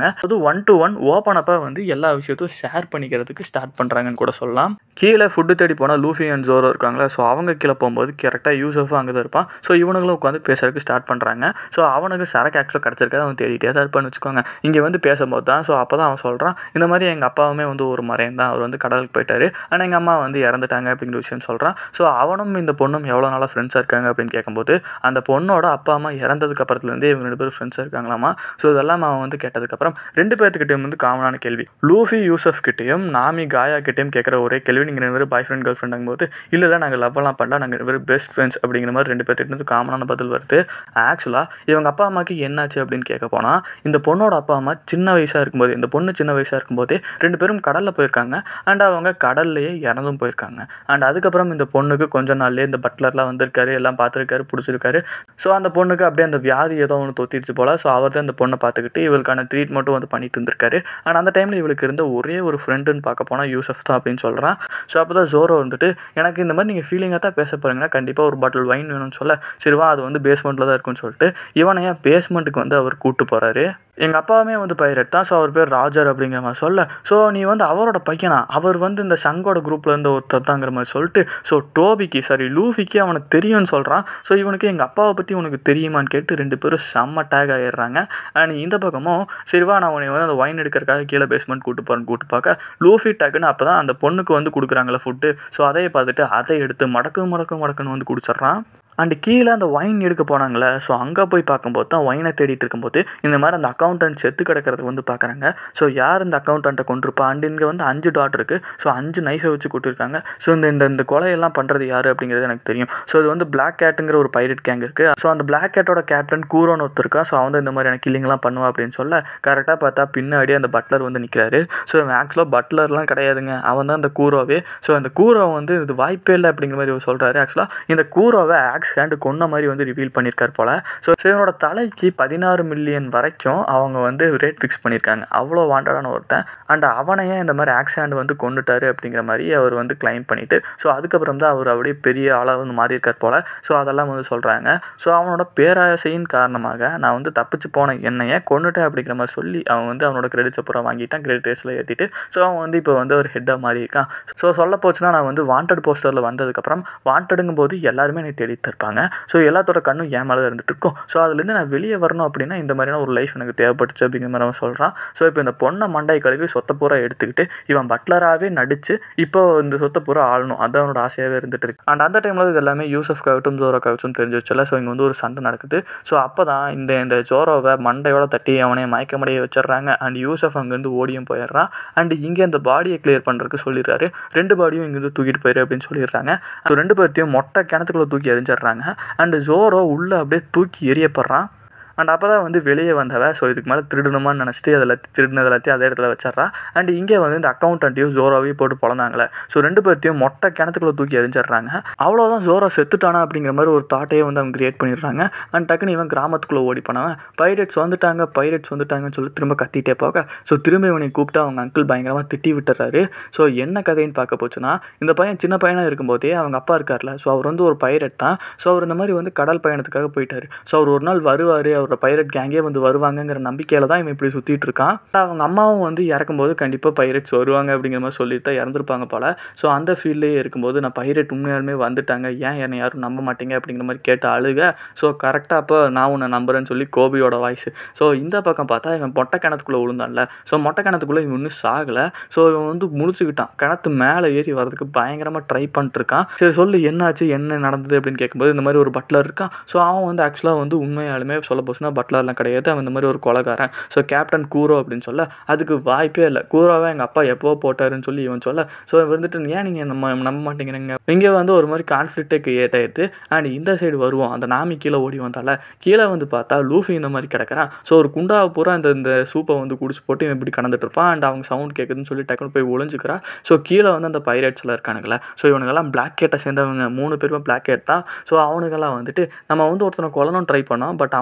ஒன் டு ஒன் ஓப்பன் அப்போ வந்து எல்லா விஷயத்தையும் ஷேர் பண்ணிக்கிறதுக்கு ஸ்டார்ட் பண்ணுறாங்கன்னு கூட சொல்லலாம். கீழே ஃபுட்டு தேடி போனால் லூஃபி அண்ட் ஜோரோ இருக்காங்களா, ஸோ அவங்க கீழே போகும்போது கரெக்டாக யூசஃபும் அங்கே தான் இருப்பான். ஸோ இவனுங்களும் உட்காந்து பேசுறதுக்கு ஸ்டார்ட் பண்ணுறாங்க. ஸோ அவனுக்கு சரக்கு ஆக்சுவலாக கிடச்சிருக்காது, அவன் தேடிட்டே தான் இருப்பான்னு வச்சுக்கோங்க. இங்கே வந்து பேசும்போது தான் ஸோ அப்போ தான் அவன் சொல்கிறான், இந்த மாதிரி எங்கள் அப்பாவுமே வந்து ஒரு மறையன் தான், அவர் வந்து கடலுக்கு போயிட்டாரு, ஆனால் எங்கள் அம்மா வந்து இறந்துட்டாங்க அப்படிங்கிற விஷயம் சொல்கிறான். ஸோ அவனும் இந்த பொண்ணும் எவ்வளோ நாளாக ஃப்ரெண்ட்ஸாக இருக்காங்க அப்படின்னு கேட்கும்போது அந்த பொண்ணோட அப்பா அம்மா இறந்ததுக்கு அப்புறத்துலேருந்தே இவங்க ரெண்டு பேரும் ஃப்ரெண்ட்ஸாக இருக்காங்களாமா. ஸோ இதெல்லாம் அவன் வந்து கேட்டதுக்கப்புறம் ரெண்டு பேர்த்துக்கிட்டையும் வந்து காமனான கேள்வி, லூஃபி யூசஃப் கிட்டையும் நாமி காயா கிட்டையும் கேட்குற ஒரே கேள்வி, நீங்கள் ரெண்டு பேரும் பாய் ஃப்ரெண்ட் கேர்ள் ஃப்ரெண்ட் ஆகும்போது இல்லை இல்லை நாங்கள் லவ்லாம் பண்ணலாம், நாங்கள் வெறும் பெஸ்ட் ஃப்ரெண்ட்ஸ் அப்படிங்கிற மாதிரி ரெண்டு பேர்த்துட்டு வந்து காமனான பதில் வருது. ஆக்சுவலாக இவங்க அப்பா அம்மாவுக்கு என்னாச்சு அப்படின்னு கேட்க போனால், இந்த பொண்ணோட அப்பா அம்மா சின்ன வயசாக இருக்கும்போது, இந்த பொண்ணு சின்ன வயசாக இருக்கும்போதே ரெண்டு பேரும் கடலில் போயிருக்காங்க. அண்ட் அவங்க கடல்லையே இறந்தும் போயிருக்காங்க. அண்ட் அதுக்கப்புறம் இந்த பொண்ணுக்கு கொஞ்ச நாள்லேயே இந்த பட்லர்லாம் வந்திருக்காரு, எல்லாம் பார்த்துருக்காரு, பிடிச்சிருக்காரு. ஸோ அந்த பொண்ணுக்கு அப்படியே அந்த வியாதி ஏதோ ஒன்று தொத்திடுச்சு போல். ஸோ அவர் தான் இந்த பொண்ணை பார்த்துக்கிட்டு இவளுக்கான ட்ரீட்மெண்ட்டும் வந்து பண்ணிட்டு இருந்திருக்காரு. அண்ட் அந்த டைமில் இவளுக்கு இருந்த ஒரே ஒரு ஃப்ரெண்டுன்னு பார்க்க போனால் யூசஃப் தான் அப்படின்னு சொல்கிறான். ஸோ அப்போ தான் ஜோரோ வந்துட்டு, எனக்கு இந்த மாதிரி நீங்கள் ஃபீலிங்காக தான் பேச போகிறீங்கன்னா கண்டிப்பாக ஒரு பாட்டில் வைன் வேணும்னு சொல்ல, சரிவா அது வந்து பேஸ்மெண்ட்டில் தான் இருக்குன்னு சொல்லிட்டு இவனையா பேஸ்மெண்ட்டுக்கு வந்து அவர் கூப்பிட்டு போகிறாரு. எங்கள் அப்பாவுமே வந்து பைரட் தான், ஸோ அவர் பேர் ராஜர் அப்படிங்கிற மாதிரி சொல்ல, ஸோ நீ வந்து அவரோட பையனா, அவர் வந்து இந்த சங்கோட குரூப்பில் இருந்து ஒருத்தர் தாங்கிற மாதிரி சொல்லிட்டு, ஸோ டோபிக்கு சாரி லூஃபிக்கு அவனுக்கு தெரியும்னு சொல்கிறான். ஸோ இவனுக்கு எங்கள் அப்பாவை பற்றி உனக்கு தெரியுமான்னு கேட்டு ரெண்டு பேரும் செம்ம டேக் ஆகிடுறாங்க. அண்ட் இந்த பக்கமும் சரிவா நான் உன்னை வந்து அந்த வைன் எடுக்கிறதுக்காக கீழே பேஸ்மெண்ட் கூட்டு போகிறேன்னு கூட்டு பார்க்க லூஃபி டக்குன்னு அப்போ தான் அந்த பொண்ணுக்கு வந்து கொடுக்குறாங்களே ஃபுட்டு, ஸோ அதையே பார்த்துட்டு அதை எடுத்து மடக்கு மடக்கு மடக்குன்னு வந்து குடிச்சிட்றான். அண்டு கீழே அந்த ஒயின் எடுக்க போனாங்களே, ஸோ அங்கே போய் பார்க்கும்போது தான் ஒயினை தேடிட்டு இருக்கும்போது இந்த மாதிரி அந்த அக்கௌண்டன்ட் செத்து கிடக்கிறத வந்து பார்க்குறாங்க. ஸோ யார் இந்த அக்கௌண்டண்ட்டை கொண்டிருப்பா, அண்ட் இங்கே வந்து அஞ்சு டாட் இருக்குது. ஸோ அஞ்சு நைஃபை வச்சு கூட்டிருக்காங்க. ஸோ இந்த இந்த இந்த கொலையெல்லாம் பண்ணுறது யார் அப்படிங்கிறது எனக்கு தெரியும். ஸோ இது வந்து பிளாக் கேட்டுங்கிற ஒரு பைரட் கேங் இருக்குது. ஸோ அந்த பிளாக் கேட்டோட கேப்டன் கூரோன்னு ஒருத்தர் இருக்கா. ஸோ அவன் இந்த மாதிரியான கில்லிங்லாம் பண்ணுவா அப்படின்னு சொல்ல கரெக்டாக பார்த்தா பின்னாடி அந்த பட்லர் வந்து நிற்கிறாரு. ஸோ ஆக்சுவலாக பட்லர்லாம் கிடையாதுங்க, அவன் தான் அந்த கூரோவே. ஸோ அந்த கூரோ வந்து இது வாய்ப்பே இல்லை அப்படிங்கிற மாதிரி சொல்கிறாரு. ஆக்சுவலாக இந்த கூரோவை ஆக்ஸ் ஹேண்டு கொன்ன மாதிரி வந்து ரிவீல் பண்ணியிருக்கார் போல். ஸோ இவனோட தலைக்கு பதினாறு மில்லியன் வரைக்கும் அவங்க வந்து ரேட் ஃபிக்ஸ் பண்ணியிருக்காங்க. அவ்வளோ வாண்டடான ஒருத்தன். அண்ட் அவனையே இந்த மாதிரி ஆக்ஸ் ஹேண்டு வந்து கொண்டுட்டாரு அப்படிங்கிற மாதிரி அவர் வந்து கிளைம் பண்ணிவிட்டு, ஸோ அதுக்கப்புறம் தான் அவர் அப்படியே பெரிய ஆளாக வந்து மாறியிருக்கார் போல். ஸோ அதெல்லாம் வந்து சொல்கிறாங்க. ஸோ அவனோட பேராசையின் காரணமாக நான் வந்து தப்பிச்சு போன என்னையே கொண்டுட்டேன் அப்படிங்கிற மாதிரி சொல்லி அவன் வந்து அவனோட கிரெடிட்ஸை பூரா வாங்கிட்டான், கிரெடிட் ரேஸில் ஏற்றிட்டு. ஸோ அவன் வந்து இப்போ வந்து ஒரு ஹெட்டாக மாறி இருக்கான். ஸோ சொல்ல போச்சுன்னா நான் வந்து வாண்டட் போஸ்டரில் வந்ததுக்கப்புறம் வாண்டடுங்கும் போது எல்லாருமே என்னை தேடி தருப்பாங்க. ஸோ எல்லாத்தோட கண்ணும் ஏன் மேலே இருந்துட்டு இருக்கும். ஸோ அதுலேருந்து நான் வெளியே வரணும் அப்படின்னா இந்த மாதிரியான ஒரு லைஃப் எனக்கு தேவைப்பட்டுச்சு அப்படிங்கிற மாதிரி அவன் சொல்கிறான். ஸோ இப்போ இந்த பொண்ணை மண்டை கழுவி சொத்தை பூரா எடுத்துக்கிட்டு இவன் பட்லராகவே நடித்து இப்போ இந்த சொத்தை பூரா ஆளணும், அது அவனோட ஆசையாகவே இருந்துட்டு இருக்கு. அண்ட் அந்த டைமில் இது எல்லாமே யூசஃப்காகட்டும் ஜோரோக்காகட்டும் தெரிஞ்சு வச்சல. ஸோ இங்கே வந்து ஒரு சண்டை நடக்குது. ஸோ அப்போ தான் இந்த இந்த ஜோரோவை மண்டையோட தட்டி அவனை மயக்கமடைய வச்சிடறாங்க. அண்ட் யூசஃப் அங்கேருந்து ஓடியும் போயிடுறான். அண்ட் இங்கே அந்த பாடியை கிளியர் பண்ணுறதுக்கு சொல்லிடுறாரு. ரெண்டு பாடியும் இங்கேருந்து தூக்கிட்டு போயிரு அப்படின்னு சொல்லிடுறாங்க. ஸோ ரெண்டு பேர்த்தையும் மொட்டை கிணத்துக்குள்ளே தூக்கி எரிஞ்சிடுறாங்க. அண்ட் ஜோரோ உள்ளே அப்படியே தூக்கி எரியப்படுறான். அண்ட் அப்போ தான் வந்து வெளியே வந்தவ ஸோ இதுக்கு மேலே திருடணுமான்னு நினச்சிட்டு அதில் திருடினது எல்லாத்தையும் அதே இடத்துல வச்சிட்றா. அண்ட் இங்கே வந்து இந்த அக்கௌண்டண்ட்டையும் ஜோரோவையும் போட்டு பிறந்தாங்களே, ஸோ ரெண்டு பேர்த்தையும் மொட்டை கிணத்துக்குள்ளே தூக்கி எரிஞ்சிட்றாங்க. அவ்வளோதான், ஜோரோ செத்துட்டானா அப்படிங்கிற மாதிரி ஒரு தாட்டையே வந்து அவங்க கிரியேட் பண்ணிடுறாங்க. அண்ட் டக்குன்னு இவன் கிராமத்துக்குள்ளே ஓடி போனவன் பைரட்ஸ் வந்துட்டாங்க பைரட்ஸ் வந்துட்டாங்கன்னு சொல்லி திரும்ப கத்திட்டே போக ஸோ திரும்ப இவனை கூப்பிட்டு அவங்க அங்கிள் பயங்கரமாக திட்டி விட்டுறாரு. ஸோ என்ன கதைன்னு பார்க்க போச்சுன்னா, இந்த பையன் சின்ன பையனாக இருக்கும்போதே அவங்க அப்பா இருக்கார்ல, ஸோ அவர் வந்து ஒரு பைரட் தான். ஸோ அவர் இந்த மாதிரி வந்து கடல் பயணத்துக்காக போயிட்டார். ஸோ அவர் ஒரு நாள் வருவார், அவர் பைரட் கேங்கே வந்து வருவாங்கங்கிற நம்பிக்கையில் தான் இவன் இப்படி சுற்றிட்டு இருக்கான். அவங்க அம்மாவும் வந்து இறக்கும்போது கண்டிப்பாக பைரட்ஸ் வருவாங்க அப்படிங்கிற மாதிரி சொல்லிட்டு தான் இறந்துருப்பாங்க போல். ஸோ அந்த ஃபீல்ட்லேயே இருக்கும்போது நான் பைரட் உண்மையாலுமே வந்துட்டாங்க, ஏன் என்னை யாரும் நம்ப மாட்டீங்க அப்படிங்கிற மாதிரி கேட்டு அழுக. ஸோ கரெக்டாக அப்போ நான் உன்னை நம்புறேன்னு சொல்லி கோபியோட வாய்ஸ். ஸோ இந்த பக்கம் பார்த்தா இவன் மொட்டை கிணத்துக்குள்ளே விழுந்தான்ல, ஸோ மொட்டை கிணத்துக்குள்ளே இவன் இன்னும் சாகலை. ஸோ இவன் வந்து முடிச்சுக்கிட்டான், கிணத்து மேலே ஏறி வரதுக்கு பயங்கரமாக ட்ரை பண்ணிட்டு இருக்கான். சரி சொல்லு என்னாச்சு என்ன நடந்தது அப்படின்னு கேட்கும்போது இந்த மாதிரி ஒரு பட்லர் இருக்கான். ஸோ அவன் வந்து ஆக்சுவலாக வந்து உண்மையாலுமே சொல்ல போச்சுன்னா பட்லர்லாம் கிடையாது, அவன் இந்த மாதிரி ஒரு கொலைகாரன். ஸோ கேப்டன் கூரோ அப்படின்னு சொல்ல அதுக்கு வாய்ப்பே இல்லை, கூரோவை எங்கள் அப்பா எப்போ போட்டாருன்னு சொல்லி இவன் சொல்ல. ஸோ வந்துட்டு ஏன் நீங்கள் நம்ம நம்ப மாட்டேங்கிறீங்க, இங்கே வந்து ஒரு மாதிரி கான்ஃப்ளிக்டே கிரியேட் ஆகிடுது. அண்ட் இந்த சைடு வருவோம், அந்த நாமி கீழே ஓடி வந்தால கீழே வந்து பார்த்தா லூஃபி இந்த மாதிரி கிடக்கிறான். ஸோ ஒரு குண்டாவை பூரா இந்த இந்த சூப்பை வந்து குடிச்சு போட்டு இவன் இப்படி கடந்துட்டு இருப்பான். அண்ட் அவங்க சவுண்ட் கேட்குதுன்னு சொல்லி டக்குனு போய் ஒளிஞ்சுக்கிறா. ஸோ கீழே வந்து அந்த பைரட்ஸ்லாம் இருக்கானுங்களே, ஸோ இவனுங்கெல்லாம் பிளாக் கேட்டை சேர்ந்தவங்க, மூணு பேருமே பிளாக் கேட் தான். ஸோ அவனுங்கெல்லாம் வந்துட்டு நம்ம வந்து ஒருத்தனை கொல்லணும் ட்ரை பண்ணோம், பட் அவனே செத்து போயிட்டான்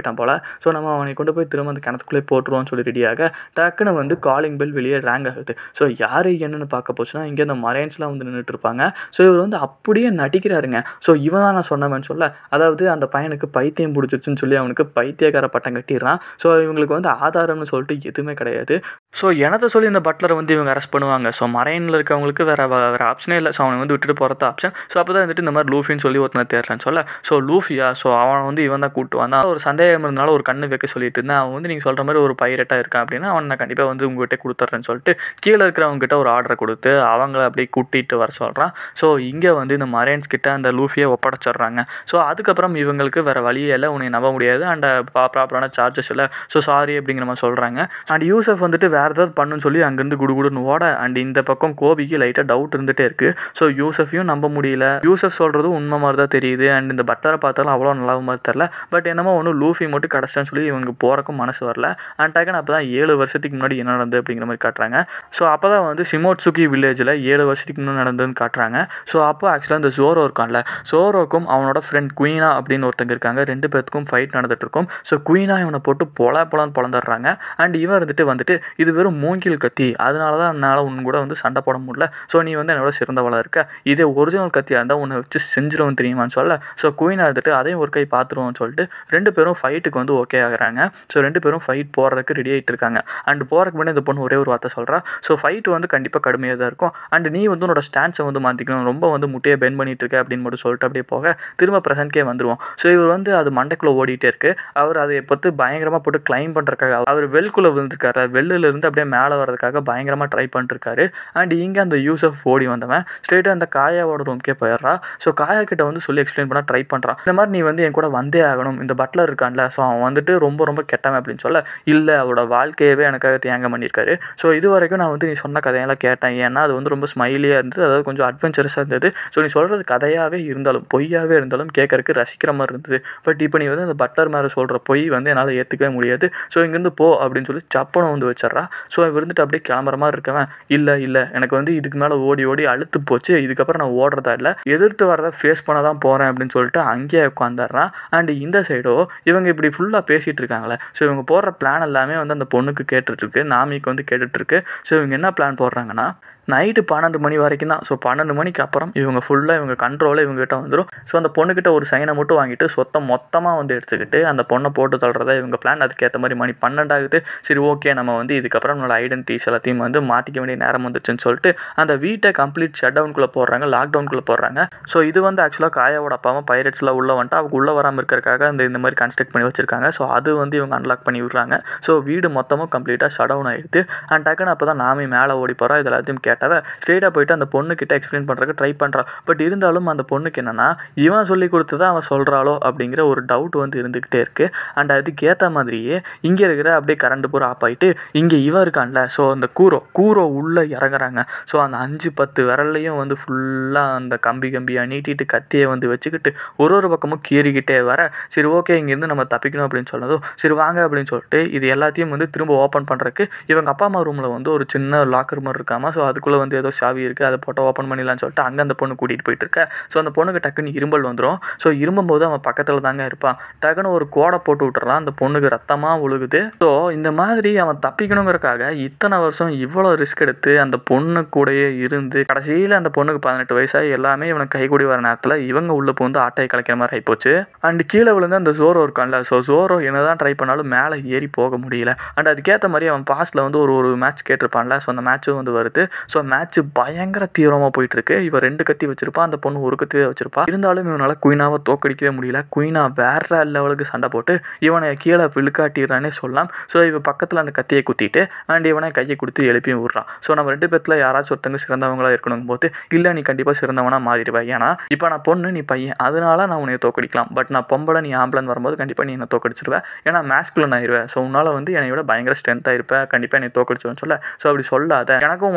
போயிட்டான் போல். ஸோ நம்ம அவனை கொண்டு போய் திரும்ப அந்த கிணத்துக்குள்ளே போட்டுருவோம்னு சொல்லி ரெடியாக டக்குன்னு வந்து காலிங் பெல் வெளியே ரேங்க் ஆகுது. ஸோ யார் என்னன்னு பார்க்க போச்சுன்னா இங்கே அந்த மரைன்ஸ்லாம் வந்து நின்றுட்டு இருப்பாங்க. ஸோ இவர் வந்து அப்படியே நடிக்கிறாருங்க. ஸோ இவன் தான் நான் சொன்னவன் சொல்ல, அதாவது அந்த பையனுக்கு பைத்தியம் பிடிச்சிருச்சுன்னு சொல்லி அவனுக்கு பைத்தியக்கார பட்டம் கட்டிடுறான். ஸோ இவங்களுக்கு வந்து ஆதாரம்னு சொல்லிட்டு எதுவுமே கிடையாது. ஸோ எனத்தை சொல்லி இந்த பட்லரை வந்து இவங்க அரெஸ்ட் பண்ணுவாங்க. ஸோ மரைனில் இருக்கவங்களுக்கு வேறு வேறு ஆப்ஷனே இல்லை. ஸோ அவனை வந்து விட்டுட்டு போகிறது ஆப்ஷன். ஸோ அப்போ தான் வந்துட்டு இந்த மாதிரி லூஃபின்னு சொல்லி ஒருத்தனை தேடுறேன்னு சொல்ல, ஸோ லூஃபியா ஸோ அவன் வந்து இவன் தான் கூட்டு வந்தான். ஒரு சந்தேகம் இருந்தாலும் ஒரு கண்ணு வைக்க சொல்லிட்டு இருந்தேன். அவன் வந்து நீங்கள் சொல்கிற மாதிரி ஒரு பைரட்டாக இருக்கான் அப்படின்னா அவன் நான் கண்டிப்பாக வந்து உங்கள்கிட்ட கொடுத்துட்றேன்னு சொல்லிட்டு கீழே இருக்கிறவங்ககிட்ட ஒரு ஆர்டரை கொடுத்து அவங்கள அப்படியே கூட்டிகிட்டு வர சொல்கிறான். ஸோ இங்கே வந்து இந்த மரைன்ஸ் கிட்ட அந்த லூஃபியை ஒப்படைச்சிட்றாங்க. ஸோ அதுக்கப்புறம் இவங்களுக்கு வேறு வழியே இல்லை, உன்னை நம்ப முடியாது அண்ட் ப்ராப்பரான சார்ஜஸ் இல்லை, ஸோ சாரி அப்படிங்கிற மாதிரி சொல்கிறாங்க. அண்ட் யூசப் வந்துட்டு வேறு ஏதாவது பண்ணுன்னு சொல்லி அங்கேருந்து குடுகுடுன்னு ஓட அண்ட் இந்த பக்கம் கோபிக்கு லைட்டாக டவுட் இருந்துகிட்டே இருக்குது. ஸோ யூசஃபையும் நம்ப முடியல. யூசப் சொல்கிறதும் உண்மை மாதிரி தான் தெரியுது. அண்ட் இந்த பட்டரை பார்த்தாலும் அவ்வளோ நல்லா மாதிரி தெரில. பட் என்னமோ ஒன்று லூஃபி மட்டும் கிடச்சான்னு சொல்லி இவங்க போகிறக்கும் மனசு வரல. அண்ட் டக்குன்னு அப்போ தான் ஏழு வருஷத்துக்கு முன்னாடி என்ன நடந்தது அப்படிங்கிற மாதிரி காட்டுறாங்க. ஸோ அப்போ தான் வந்து சிமோட்சுகி வில்லேஜில் ஏழு வருஷத்துக்கு முன்னாடி நடந்ததுன்னு காட்டுறாங்க. ஸோ அப்போ ஆக்சுவலாக இந்த ஜோரோ இருக்கான்ல, ஜோரோக்கும் அவனோட ஃப்ரெண்ட் குயினா அப்படின்னு ஒருத்தங்க இருக்காங்க. ரெண்டு பேருக்கும் ஃபைட் நடந்துட்டு இருக்கும். ஸோ குயினா இவனை போட்டு பொல பொலன்னு பொழந்துடுறாங்க. அண்ட் இவன் இருந்துட்டு வந்துட்டு இது வெறும் மூங்கில் கத்தி, அதனால தான் என்னால் உன் கூட வந்து சண்டை போட முடியல. ஸோ நீ வந்து என்னோட சிறந்தவளாக இருக்க, இதே ஒரிஜினல் கத்தியாக இருந்தால் உன்னை வச்சு செஞ்சிருவோம் தெரியுமான்னு சொல்ல, ஸோ குயினா இருந்துட்டு அதையும் ஒரு கை பார்த்துருவோம்னு சொல்லிட்டு ரெண்டு பேரும் ஃபைட்டுக்கு வந்து ஓகே ஆகுறாங்க. ஸோ ரெண்டு பேரும் ஃபைட் போகிறதுக்கு ரெடி ஆகிட்டு இருக்காங்க. அண்ட் போகிறதுக்கு முன்னாடி இந்த பொண்ணு ஒரே ஒரு வார்த்தை சொல்கிறா, ஸோ ஃபைட் வந்து கண்டிப்பாக கடுமையாக தான் இருக்கும். அண்ட் நீ வந்து உன்னோட ஸ்டான்ஸை வந்து மாற்றிக்கணும், ரொம்ப வந்து முட்டையை பெண்ட் பண்ணிட்டு இருக்க அப்படின்னு மட்டும் சொல்லிட்டு அப்படியே போக திரும்ப ப்ரெசென்ட்கே வந்துடுவோம். ஸோ இவர் வந்து அது மண்டைக்குள்ளே ஓடிட்டே இருக்கு. அவர் அதை பார்த்து பயங்கரமாக போட்டு கிளைம் பண்ணுறதுக்காக அவர் வெல்குள்ளே விழுந்துருக்காரு. வெள்ளிலிருந்து அப்படியே மேலே வரதுக்காக பயங்கரமாக ட்ரை பண்ணிருக்காரு. அண்ட் இங்கே அந்த யூசப் ஓடி வந்தவன் ஸ்ட்ரெயிட்டாக அந்த காயாவோட ரூம்க்கே போயிடுறா. ஸோ காயா கிட்ட வந்து சொல்லி எக்ஸ்பிளைன் பண்ண ட்ரை பண்ணுறான். இந்த மாதிரி நீ வந்து என் கூட வந்தே ஆகணும், இந்த பட்லர் இருக்கான்ல, ஸோ அவன் வந்துட்டு ரொம்ப ரொம்ப கெட்டவன் அப்படின்னு சொல்ல, இல்லை அவரோட வாழ்க்கையவே எனக்காக தியாகம் பண்ணியிருக்காரு. ஸோ இது வரைக்கும் நான் வந்து நீ சொன்ன கதையெல்லாம் கேட்டேன், ஏன்னா அது வந்து ரொம்ப ஸ்மைலியாக இருந்தது, அதாவது கொஞ்சம் அட்வென்ச்சரஸாக இருந்தது. ஸோ நீ சொல்கிறது கதையாகவே இருந்தாலும் பொய்யாகவே இருந்தாலும் கேட்கறக்கு ரசிக்கிற மாதிரி இருந்தது. பட் இப்போ நீ வந்து அந்த பட்லர் மேலே சொல்கிற பொய் வந்து என்னால் ஏற்றுக்கவே முடியாது. ஸோ இங்கேருந்து போ அப்படின்னு சொல்லி சப்பனை வந்து வச்சிட்றா. ஸோ இருந்துட்டு அப்படியே கிளம்புற மாதிரி இருக்கவன், இல்லை இல்லை எனக்கு வந்து இதுக்கு மேலே ஓடி ஓடி அழுத்து போச்சு, இதுக்கப்புறம் நான் ஓடுறதா இல்லை, எதிர்த்து வரதை ஃபேஸ் பண்ண தான் போகிறேன் அப்படின்னு சொல்லிட்டு அங்கேயே உட்காந்துடுறான். அண்ட் இந்த சைடோ இவங்க இப்படி ஃபுல்லாக பேசிகிட்டு இருக்காங்களே, ஸோ இவங்க போடுற பிளான் எல்லாமே வந்து அந்த பொண்ணுக்கு கேட்டுட்ருக்கு, நாமிக்கு வந்து கேட்டுட்ருக்கு. ஸோ இவங்க என்ன பிளான் போடுறாங்கன்னா, நைட்டு பன்னெண்டு மணி வரைக்கும் தான். ஸோ பன்னெண்டு மணிக்கு அப்புறம் இவங்க ஃபுல்லாக இவங்க கண்ட்ரோலில் இவங்ககிட்ட வந்துடும். ஸோ அந்த பொண்ணுக்கிட்ட ஒரு சைனை மட்டும் வாங்கிட்டு சொத்தை மொத்தமாக வந்து எடுத்துக்கிட்டு அந்த பொண்ணை போட்டு தள்ளுறதா இவங்க பிளான். அதுக்கேற்ற மாதிரி மணி பன்னெண்டு ஆகுது. சரி ஓகே, நம்ம வந்து இதுக்கப்புறம் நம்மளோட ஐடென்டிட்டிஸ் எல்லாத்தையும் வந்து மாற்றிக்க வேண்டிய நேரம் வந்துச்சுன்னு சொல்லிட்டு அந்த வீட்டை கம்ப்ளீட் ஷட் டவுனுக்குள்ளே போடுறாங்க, லாக்டவுனுக்குள்ளே போடுறாங்க. ஸோ இது வந்து ஆக்சுவலாக காயாவோட அப்பாவும் பைரட்ஸ்லாம் உள்ளே வந்துட்டு அவங்க உள்ளே வராமல் இருக்கிறக்காக அந்த இந்த மாதிரி கன்ஸ்ட்ரக்ட் பண்ணி வச்சிருக்காங்க. ஸோ அது வந்து இவங்க அன்லாக் பண்ணி விடுறாங்க. ஸோ வீடு மொத்தமும் கம்ப்ளீட்டாக ஷட் டவுன் ஆகிடுது. அண்ட் டக்குன்னு அப்போ தான் நாமி மேலே ஓடி போகிறோம். இது எல்லாத்தையும் கேட்டவ ஸ்ட்ரெயிட்டாக போயிட்டு அந்த பொண்ணுக்கிட்ட எக்ஸ்பிளைன் பண்ணுறதுக்கு ட்ரை பண்ணுறான். பட் இருந்தாலும் அந்த பொண்ணுக்கு என்னென்னா இவன் சொல்லி கொடுத்ததை அவன் சொல்கிறாளோ அப்படிங்கிற ஒரு டவுட் வந்து இருந்துக்கிட்டே இருக்குது. அண்ட் அதுக்கேற்ற மாதிரியே இங்கே இருக்கிற அப்படியே கரண்ட் பூரா ஆஃப் ஆகிட்டு இங்கே இவன் இருக்கான்ல, ஸோ அந்த கூரோ கூரோ உள்ளே இறங்குறாங்க. ஸோ அந்த அஞ்சு பத்து விரல்லையும் வந்து ஃபுல்லாக அந்த கம்பி கம்பியாக நீட்டிட்டு கத்தியை வந்து வச்சுக்கிட்டு ஒரு ஒரு பக்கமும் கீறிக்கிட்டே வர, சரி ஓகே இங்கேருந்து நம்ம தப்பிக்கணும் அப்படின்னு சொன்னதும் சரி வாங்க அப்படின்னு சொல்லிட்டு இது எல்லாத்தையும் வந்து திரும்ப ஓப்பன் பண்ணுறதுக்கு இவங்க அப்பா அம்மா ரூமில் வந்து ஒரு சின்ன லாக்கர் மாதிரி இருக்காமல், ஸோ அதுக்குள்ளே வந்து ஏதோ சாவி இருக்குது, அதை போட்டு ஓப்பன் பண்ணிடலான்னு சொல்லிட்டு அங்கே அந்த பொண்ணு கூட்டிகிட்டு போயிட்டு இருக்க. ஸோ அந்த பொண்ணுக்கு டக்குன்னு இரும்பல் வந்துடும். ஸோ இரும்பும் போது அவன் பக்கத்தில் தாங்க இருப்பான். டக்குன்னு ஒரு கோடை போட்டு விட்டுறான். அந்த பொண்ணுக்கு ரத்தமாக ஒழுகுது. ஸோ இந்த மாதிரி அவன் தப்பிக்கணுங்கிறக்காக இத்தனை வருஷம் இவ்வளோ ரிஸ்க் எடுத்து அந்த பொண்ணு கூடயே இருந்து கடைசியில் அந்த பொண்ணுக்கு பதினெட்டு வயசாகி எல்லாமே இவனுக்கு கைகூடி வர நேரத்தில் இவங்க உள்ள வந்து ஆட்டையை கலைக்கிற மாதிரி ஆகிப்போச்சு. அண்ட் கீழே விழுந்து அந்த ஜோரோ இருக்கான்ல, ஸோ ஜோரோ என்னதான் ட்ரை பண்ணாலும் மேலே ஏறி போக முடியல. அண்ட் அதுக்கேற்ற மாதிரி அவன் பாஸ்ட்டில் வந்து ஒரு ஒரு மேட்ச் கேட்டிருப்பான்ல, ஸோ அந்த மேட்சும் வந்து வருது. ஸோ மேட்ச் பயங்கர தீவிரமாக போயிட்டு இருக்கு. இவன் ரெண்டு கத்தி வச்சிருப்பான், அந்த பொண்ணு ஒரு கத்தி வச்சிருப்பா. இருந்தாலும் இவனால குயினாவை தோக்கடிக்கவே முடியல. குயினா வேற லெவலுக்கு சண்டை போட்டு இவனை கீழே விழுக்காட்டிடுறானே சொல்லலாம். ஸோ இவன் பக்கத்தில் அந்த கத்தியை குத்திட்டு அண்ட் இவனை கையை கொடுத்து எழுப்பியும் விடுறான். ஸோ நம்ம ரெண்டு பேர்த்தில் யாராச்சும் ஒருத்தங்க சிறந்தவங்களாக இருக்கணும் போது இல்லை நீ கண்டிப்பாக சிறந்தவனாக மாறிடுவேன், ஏன்னா இப்போ நான் பொண்ணு நீ பையன், அதனால நான் உன்னை தோக்கடிக்கலாம். பட் நான் பொம்பளை நீ ஆம்பளன் வரும்போது கண்டிப்பாக நீ என்னை தோக்கடிச்சிருவேன், ஏன்னா மேஸ்குலன் ஆயிடுவேன். ஸோ உன்னால் வந்து என்னை விட பயங்கர ஸ்ட்ரென்த்தாக இருப்பேன், கண்டிப்பாக என்னை தோக்கடிச்சிருவேன்னு சொல்ல. ஸோ அப்படி சொல்லாத, எனக்கும் உனக்கும் தான்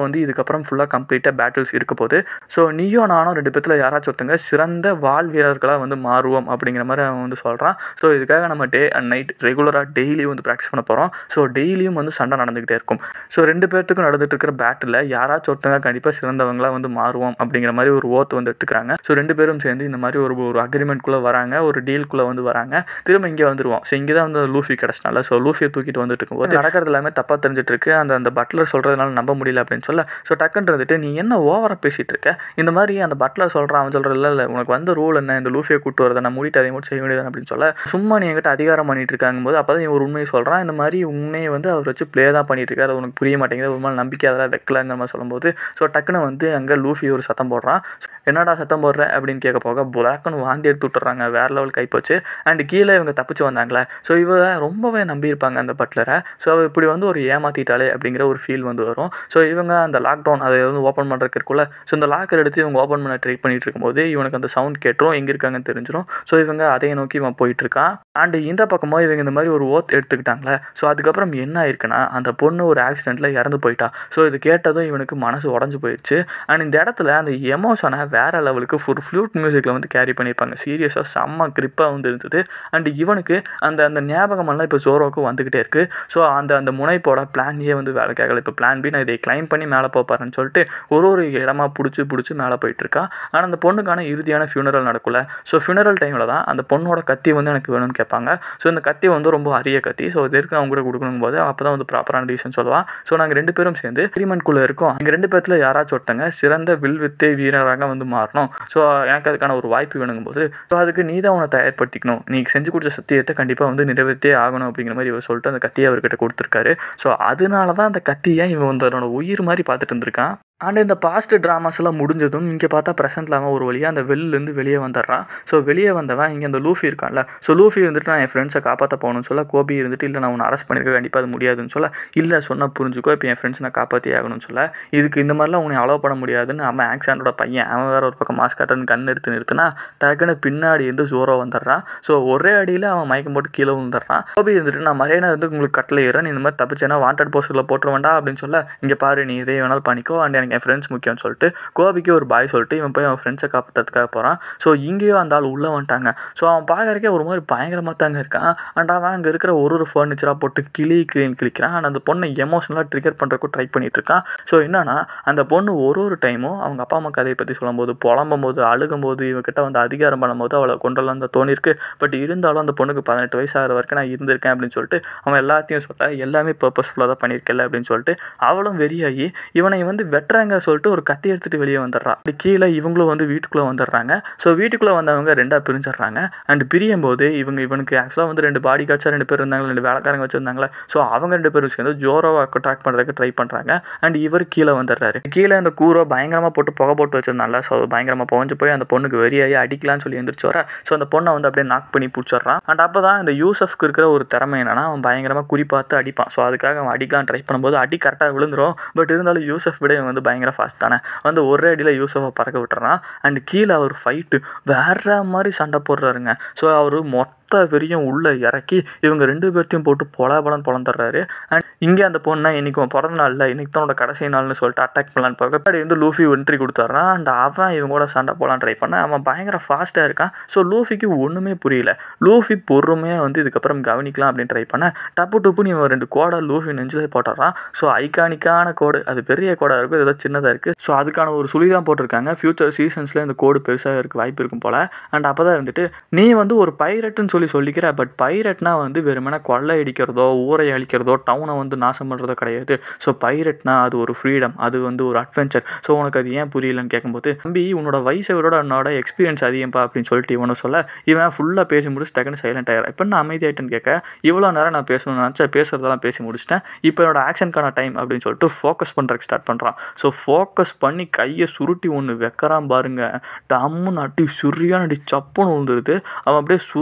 வந்து இதுக்கப்புறம் ஃபுல்லாக கம்ப்ளீட்டாக பேட்டில்ஸ் இருக்க போகுது. ஸோ நீயும் நானும் ரெண்டு பேத்துல யாராச்சும் ஒருத்தங்க சிறந்த வால் வீரர்களாக வந்து மாறுவோம் அப்படிங்கிற மாதிரி அவன் வந்து சொல்கிறான். ஸோ இதுக்காக நம்ம டே அண்ட் நைட் ரெகுலராக டெய்லியும் வந்து ப்ராக்டிஸ் பண்ண போகிறோம். ஸோ டெய்லியும் வந்து சண்டை நடந்துக்கிட்டே இருக்கும். ஸோ ரெண்டு பேர்த்துக்கும் நடந்துட்டு இருக்கிற பேட்டில் யாராச்சும் ஒருத்தங்க கண்டிப்பாக சிறந்தவங்களாக வந்து மாறுவோம் அப்படிங்கிற மாதிரி ஒரு ஓத்து வந்து எடுத்துக்கிறாங்க. ஸோ ரெண்டு பேரும் சேர்ந்து இந்த மாதிரி ஒரு ஒரு அக்ரிமெண்ட்குள்ளே வராங்க, ஒரு டீலுக்குள்ளே வந்து வராங்க. திரும்ப இங்கே வந்துடுவோம். ஸோ இங்கே தான் வந்து லூஃபி கிடச்சினால ஸோ லூஃபியை தூக்கிட்டு வந்துட்டு இருக்கும்போது நடக்கிறது எல்லாமே தப்பாக தெரிஞ்சிட்டு இருக்கு. அந்த அந்த பட்லர் சொல்கிறதுனால நம்ப முடியல அப்படின்னு சொல்ல ஸோ டக்குன்னு இருந்துட்டு நீ என்ன ஓவராக பேசிகிட்டு இருக்க, இந்த மாதிரி அந்த பட்லர் சொல்கிறான் அவன் சொல்கிற இல்லை இல்லை உனக்கு வந்து ரூல் என்ன, இந்த லூஃபியை கூட்டு வரதை நான் மூடிட்டு அதை மட்டும் செய்ய வேண்டியது அப்படின்னு சொல்ல சும்மா நீ என்கிட்ட அதிகாரம் பண்ணிட்டு இருக்காங்க போது அப்போ தான் ஒரு உண்மையை சொல்கிறான். இந்த மாதிரி உண்மையை வந்து அவர் வச்சு ப்ளே தான் பண்ணிட்டு இருக்காரு, அது உனக்கு புரிய மாட்டேங்குது, ஒரு மாதிரி நம்பிக்கை அதெல்லாம் வைக்கலாங்கிற மாதிரி சொல்லும்போது ஸோ டக்குன்னு வந்து அங்கே லூஃபி ஒரு சத்தம் போடுறான். என்னடா சத்தம் போடுற அப்படின்னு கேட்க போக புலாக்குன்னு வாந்தி எடுத்து விட்டுறாங்க, வேறு லெவல் கைப்போச்சு. அண்ட் கீழே இவங்க தப்பிச்சு வந்தாங்களே ஸோ இவ ரொம்பவே நம்பியிருப்பாங்க அந்த பட்லரை. ஸோ இப்படி வந்து ஒரு ஏமாற்றிட்டாலே அப்படிங்கிற ஒரு ஃபீல் வந்து வரும். ஸோ இவங்க அந்த லாக்டவுன் அதை வந்து ஓப்பன் பண்ணுறதுக்கு இருக்குல்ல ஸோ இந்த லாக்கர் எடுத்து இவங்க ஓப்பன் பண்ண ட்ரை பண்ணிட்டு இருக்கும்போது இவனுக்கு அந்த சவுண்ட் கேட்டுரும், எங்கே இருக்காங்கன்னு தெரிஞ்சிடும். ஸோ இவங்க அதை நோக்கி இவன் போயிட்டுருக்கான். அண்ட் இந்த பக்கமாக இவங்க இந்த மாதிரி ஒரு ஓத் எடுத்துக்கிட்டாங்களே ஸோ அதுக்கப்புறம் என்ன ஆயிருக்குன்னா அந்த பொண்ணு ஒரு ஆக்சிடெண்ட்டில் இறந்து போயிட்டா. ஸோ இது கேட்டதும் இவனுக்கு மனசு உடஞ்சி போயிடுச்சு. அண்ட் இந்த இடத்துல அந்த எமோஷனை வேறு லெவலுக்கு ஒரு ஃப்ளூட் மியூசிக்கில் வந்து கேரி பண்ணியிருப்பாங்க. சீரியஸாக செம்ம கிரிப்பாக வந்து இருந்தது. அண்ட் இவனுக்கு அந்த அந்த ஞாபகமெல்லாம் இப்போ ஜோரோவுக்கு வந்துக்கிட்டே இருக்குது. ஸோ அந்த அந்த முனைப்போட பிளான் ஏ வந்து வேலை கேட்கல. இப்போ பிளான் பி நான் இதை கிளைம் பண்ணி மேலே போப்பாருன்னு சொல்லிட்டு ஒரு ஒரு இடமா பிடிச்சி பிடிச்சி மேலே போயிட்டுருக்கா. ஆனால் அந்த பொண்ணுக்கான இறுதியான ஃபியூனரல் நடக்கல. ஸோ ஃபியூனரல் டைமில் தான் அந்த பொண்ணோட கத்தி வந்து எனக்கு வேணும்னு கேட்பாங்க. ஸோ இந்த கத்தி வந்து ரொம்ப அரிய கத்தி. ஸோ இது இருக்கு அவங்க கூட கொடுக்கணும் போது அப்போ தான் வந்து ப்ராப்பரான டிசிஷன் சொல்லுவான். ஸோ நாங்கள் ரெண்டு பேரும் சேர்ந்து அக்ரிமெண்ட்குள்ளே இருக்கோம். எங்கள் ரெண்டு பேர்த்தில் யாராச்சும் ஒருத்தங்க சிறந்த வில் வித்தை வீரராக வந்து மாறணும். ஸோ எனக்கு அதுக்கான ஒரு வாய்ப்பு வேணுங்கும் போது ஸோ அதுக்கு நீ தான் உன்னை தயார்படுத்திக்கணும், நீ செஞ்சு கொடுத்த சத்தியத்தை கண்டிப்பாக வந்து நிறைவேற்றே ஆகணும் அப்படிங்கிற மாதிரி இவர் சொல்லிட்டு அந்த கத்தியை அவர்கிட்ட கொடுத்துருக்காரு. ஸோ அதனால தான் அந்த கத்தியை இவன் வந்து அதனோட உயிர் மாதிரி பார்த்துட்டு இருந்திருக்கான். அண்ட் இந்த பாஸ்ட் ட்ராமாஸ் எல்லாம் முடிஞ்சதும் இங்கே பார்த்தா ப்ரெசென்ட்டில் அவன் ஒரு வழியாக அந்த வெளிலேருந்து வெளியே வந்துடுறான். ஸோ வெளியே வந்தவன் இங்கே அந்த லூஃபி இருக்கான்ல ஸோ லூஃபி வந்துட்டு நான் என் ஃப்ரெண்ட்ஸை காப்பாற்ற போகணும்னு சொல்ல கோபி இருந்துட்டு இல்லை நான் உன்னை அரெஸ்ட் பண்ணியிருக்க கண்டிப்பாக அது முடியாதுன்னு சொல்ல இல்லை சொன்னால் புரிஞ்சுக்கோ, இப்போ என் ஃப்ரெண்ட்ஸ் நான் காப்பாற்றி ஆகணும்னு சொல்ல இதுக்கு இந்த மாதிரிலாம் உன்னை அலோவ் பண்ண முடியாதுன்னு அவன் ஆக்சாண்டோட பையன் அவன் வேறு ஒரு பக்கம் மாஸ்க் காட்டுன்னு கண் எடுத்து நிறுத்தினா டக்குன்னு பின்னாடி இருந்து ஜோரோ வந்துடுறான். ஸோ ஒரே அடியில் அவன் மயக்கம் போட்டு கீழே வந்துடுறான். கோபி இருந்துட்டு நான் மறையான வந்து உங்களுக்கு கட்டில் ஏறேன், இந்த மாதிரி தப்பிச்சேன்னா வாண்டட் போஸ்டரில் போட்டுற வேண்டாம் அப்படின்னு சொல்ல இங்கே பாரு நீ இதே வேணாலும் பண்ணிக்கோ அண்ட் எனக்கு என் ஃப்ரெண்ட்ஸ் முக்கியம் சொல்லிட்டு கோபிக்கு ஒரு பாய் சொல்லிட்டு இவன் போய் அவன் ஃப்ரெண்ட்ஸை காப்பாற்றுறதுக்காக போகிறான். ஸோ இங்கேயோ அந்த ஆள் உள்ளே வந்துட்டாங்க. ஸோ அவன் பார்க்கறக்கே ஒரு மாதிரி பயங்கரமாக தாங்க இருக்கான். அண்ட் அவன் அங்கே இருக்கிற ஒரு ஒரு ஃபர்னிச்சராக போட்டு கிளி கிளீன் கிளிக்கிறான். அண்ட் அந்த பொண்ணை எமோஷனலாக ட்ரிகர் பண்ணுறதுக்கும் ட்ரை பண்ணிட்டு இருக்கான். ஸோ என்னன்னா அந்த பொண்ணு ஒரு ஒரு டைமும் அவங்க அப்பா அம்மா கதையை பற்றி சொல்லும்போது புலம்பும் போது அழுகும் போது இவங்கிட்ட வந்து அதிகாரம் பண்ணும்போது அவளை கொண்டெல்லாம் அந்த தோணிருக்கு. பட் இருந்தாலும் அந்த பொண்ணுக்கு பதினெட்டு வயசு ஆகிற வரைக்கும் நான் இருந்திருக்கேன் அப்படின்னு சொல்லிட்டு அவன் எல்லாத்தையும் சொல்ல எல்லாமே பர்பஸ்ஃபுல்லாக தான் பண்ணியிருக்கல அப்படின்னு சொல்லிட்டு அவளும் வெறியாகி இவனை வந்து வெட்டுறாங்க சொல்லிட்டு ஒரு கத்தி எடுத்துட்டு வெளியே வந்துடுறா. அப்படி கீழே இவங்களும் வந்து வீட்டுக்குள்ளே வந்துடுறாங்க. ஸோ வீட்டுக்குள்ளே வந்தவங்க ரெண்டாக பிரிஞ்சிடுறாங்க. அண்ட் பிரியும் போது இவங்க இவனுக்கு ஆக்சுவலாக வந்து ரெண்டு பாடி கார்ட்ஸாக ரெண்டு பேர் இருந்தாங்க, ரெண்டு வேலைக்காரங்க வச்சுருந்தாங்களே. ஸோ அவங்க ரெண்டு பேரும் சேர்ந்து ஜோரோவை அட்டாக் பண்ணுறதுக்கு ட்ரை பண்ணுறாங்க. அண்ட் இவர் கீழே வந்துடுறாரு. கீழே அந்த கூரோ பயங்கரமாக போட்டு புகை போட்டு வச்சிருந்தாங்களா. ஸோ பயங்கரமாக புகஞ்சு போய் அந்த பொண்ணுக்கு வெறியாகி அடிக்கலான்னு சொல்லி எழுந்திரிச்சு வர ஸோ அந்த பொண்ணை வந்து அப்படியே நாக் பண்ணி பிடிச்சிடுறான். அண்ட் அப்போ தான் இந்த யூசஃப்க்கு இருக்கிற ஒரு திறமை என்னன்னா அவன் பயங்கரமாக குறிப்பாத்து அடிப்பான். ஸோ அதுக்காக அவன் அடிக்கலாம் ட்ரை பண்ணும்போது அடி கரெக்டாக விழுந்துரும். பட் இருந்தாலும் யூசஃப் விட வந்து பயங்கர ஃபாஸ்ட் தானே வந்து ஒரே அடியில் யூசஃபை பறக்க விட்டுறான். அண்ட் கீழே அவர் ஃபைட்டு வேற மாதிரி சண்டை போடுறாருங்க. ஸோ அவர் மொத்த வெறியும் உள்ளே இறக்கி இவங்க ரெண்டு பேர்த்தையும் போட்டு பொல பலன் பொழந்துடுறாரு. அண்ட் இங்கே அந்த பொண்ணை இன்னைக்கு பிறந்த நாள் இல்லை, இன்னைக்கு தன்னோட கடைசி நாள்னு சொல்லிட்டு அட்டாக் பண்ணலான்னு பார்க்க அப்படி வந்து லூஃபி என்ட்ரி கொடுத்துட்றான். அண்ட் அவன் இவங்களோட சண்டை போகலான்னு ட்ரை பண்ண அவன் பயங்கர ஃபாஸ்ட்டாக இருக்கான். ஸோ லூஃபிக்கு ஒன்றுமே புரியல. லூஃபி பொறுமையாக வந்து இதுக்கப்புறம் கவனிக்கலாம் அப்படின்னு ட்ரை பண்ண டப்பு டப்புன்னு இவன் ரெண்டு கோடை லூஃபி நெஞ்சிலே போட்டுறான். ஸோ ஐகானிக்கான கோடு, அது பெரிய கோடாக இருக்கும், ஏதோ சின்னதாக இருக்குது. ஸோ அதுக்கான ஒரு சுழி தான் போட்டிருக்காங்க. ஃபியூச்சர் சீசன்ஸில் இந்த கோடு பெருசாக இருக்க வாய்ப்பு இருக்கும் போல். அண்ட் அப்போ தான் இருந்துட்டு நீ வந்து ஒரு பைரட்னு சொல்லி சொல்லிக்கிற, பட் பைரட்னா வந்து வெறுமனே கொள்ளை அடிக்கிறதோ ஊரை அழிக்கிறதோ டவுனை வந்து நாசம் பண்ணுறதோ கிடையாது. ஸோ பைரட்னா அது ஒரு ஃப்ரீடம், அது வந்து ஒரு அட்வென்ச்சர். ஸோ உனக்கு அது ஏன் புரியலன்னு கேட்கும்போது தம்பி உன்னோட வயசை விட என்னோட எக்ஸ்பீரியன்ஸ் அதிகம்பா அப்படின்னு சொல்லிட்டு இவனை சொல்ல இவன் ஃபுல்லாக பேசி முடிச்சு டக்குன்னு சைலண்ட் ஆகிடும். இப்போ நான் அமைதியாயிட்டேன்னு கேட்க இவ்வளோ நேரம் நான் பேசணும்னு நினச்சா பேசுறதெல்லாம் பேசி முடிச்சிட்டேன், இப்போ என்னோட ஆக்ஷனுக்கான டைம் அப்படின்னு சொல்லிட்டு ஃபோக்கஸ் பண்ணுறதுக்கு ஸ்டார்ட் பண்ணுறான். ஸோ ஃபோக்கஸ் பண்ணி கையை சுருட்டி ஒன்று வைக்கிறான் பாருங்க, டம்முன்னு அடி சுரியான அடி சப்புன்னு விழுந்துருது. அவன் அப்படியே சுருண்டு போய்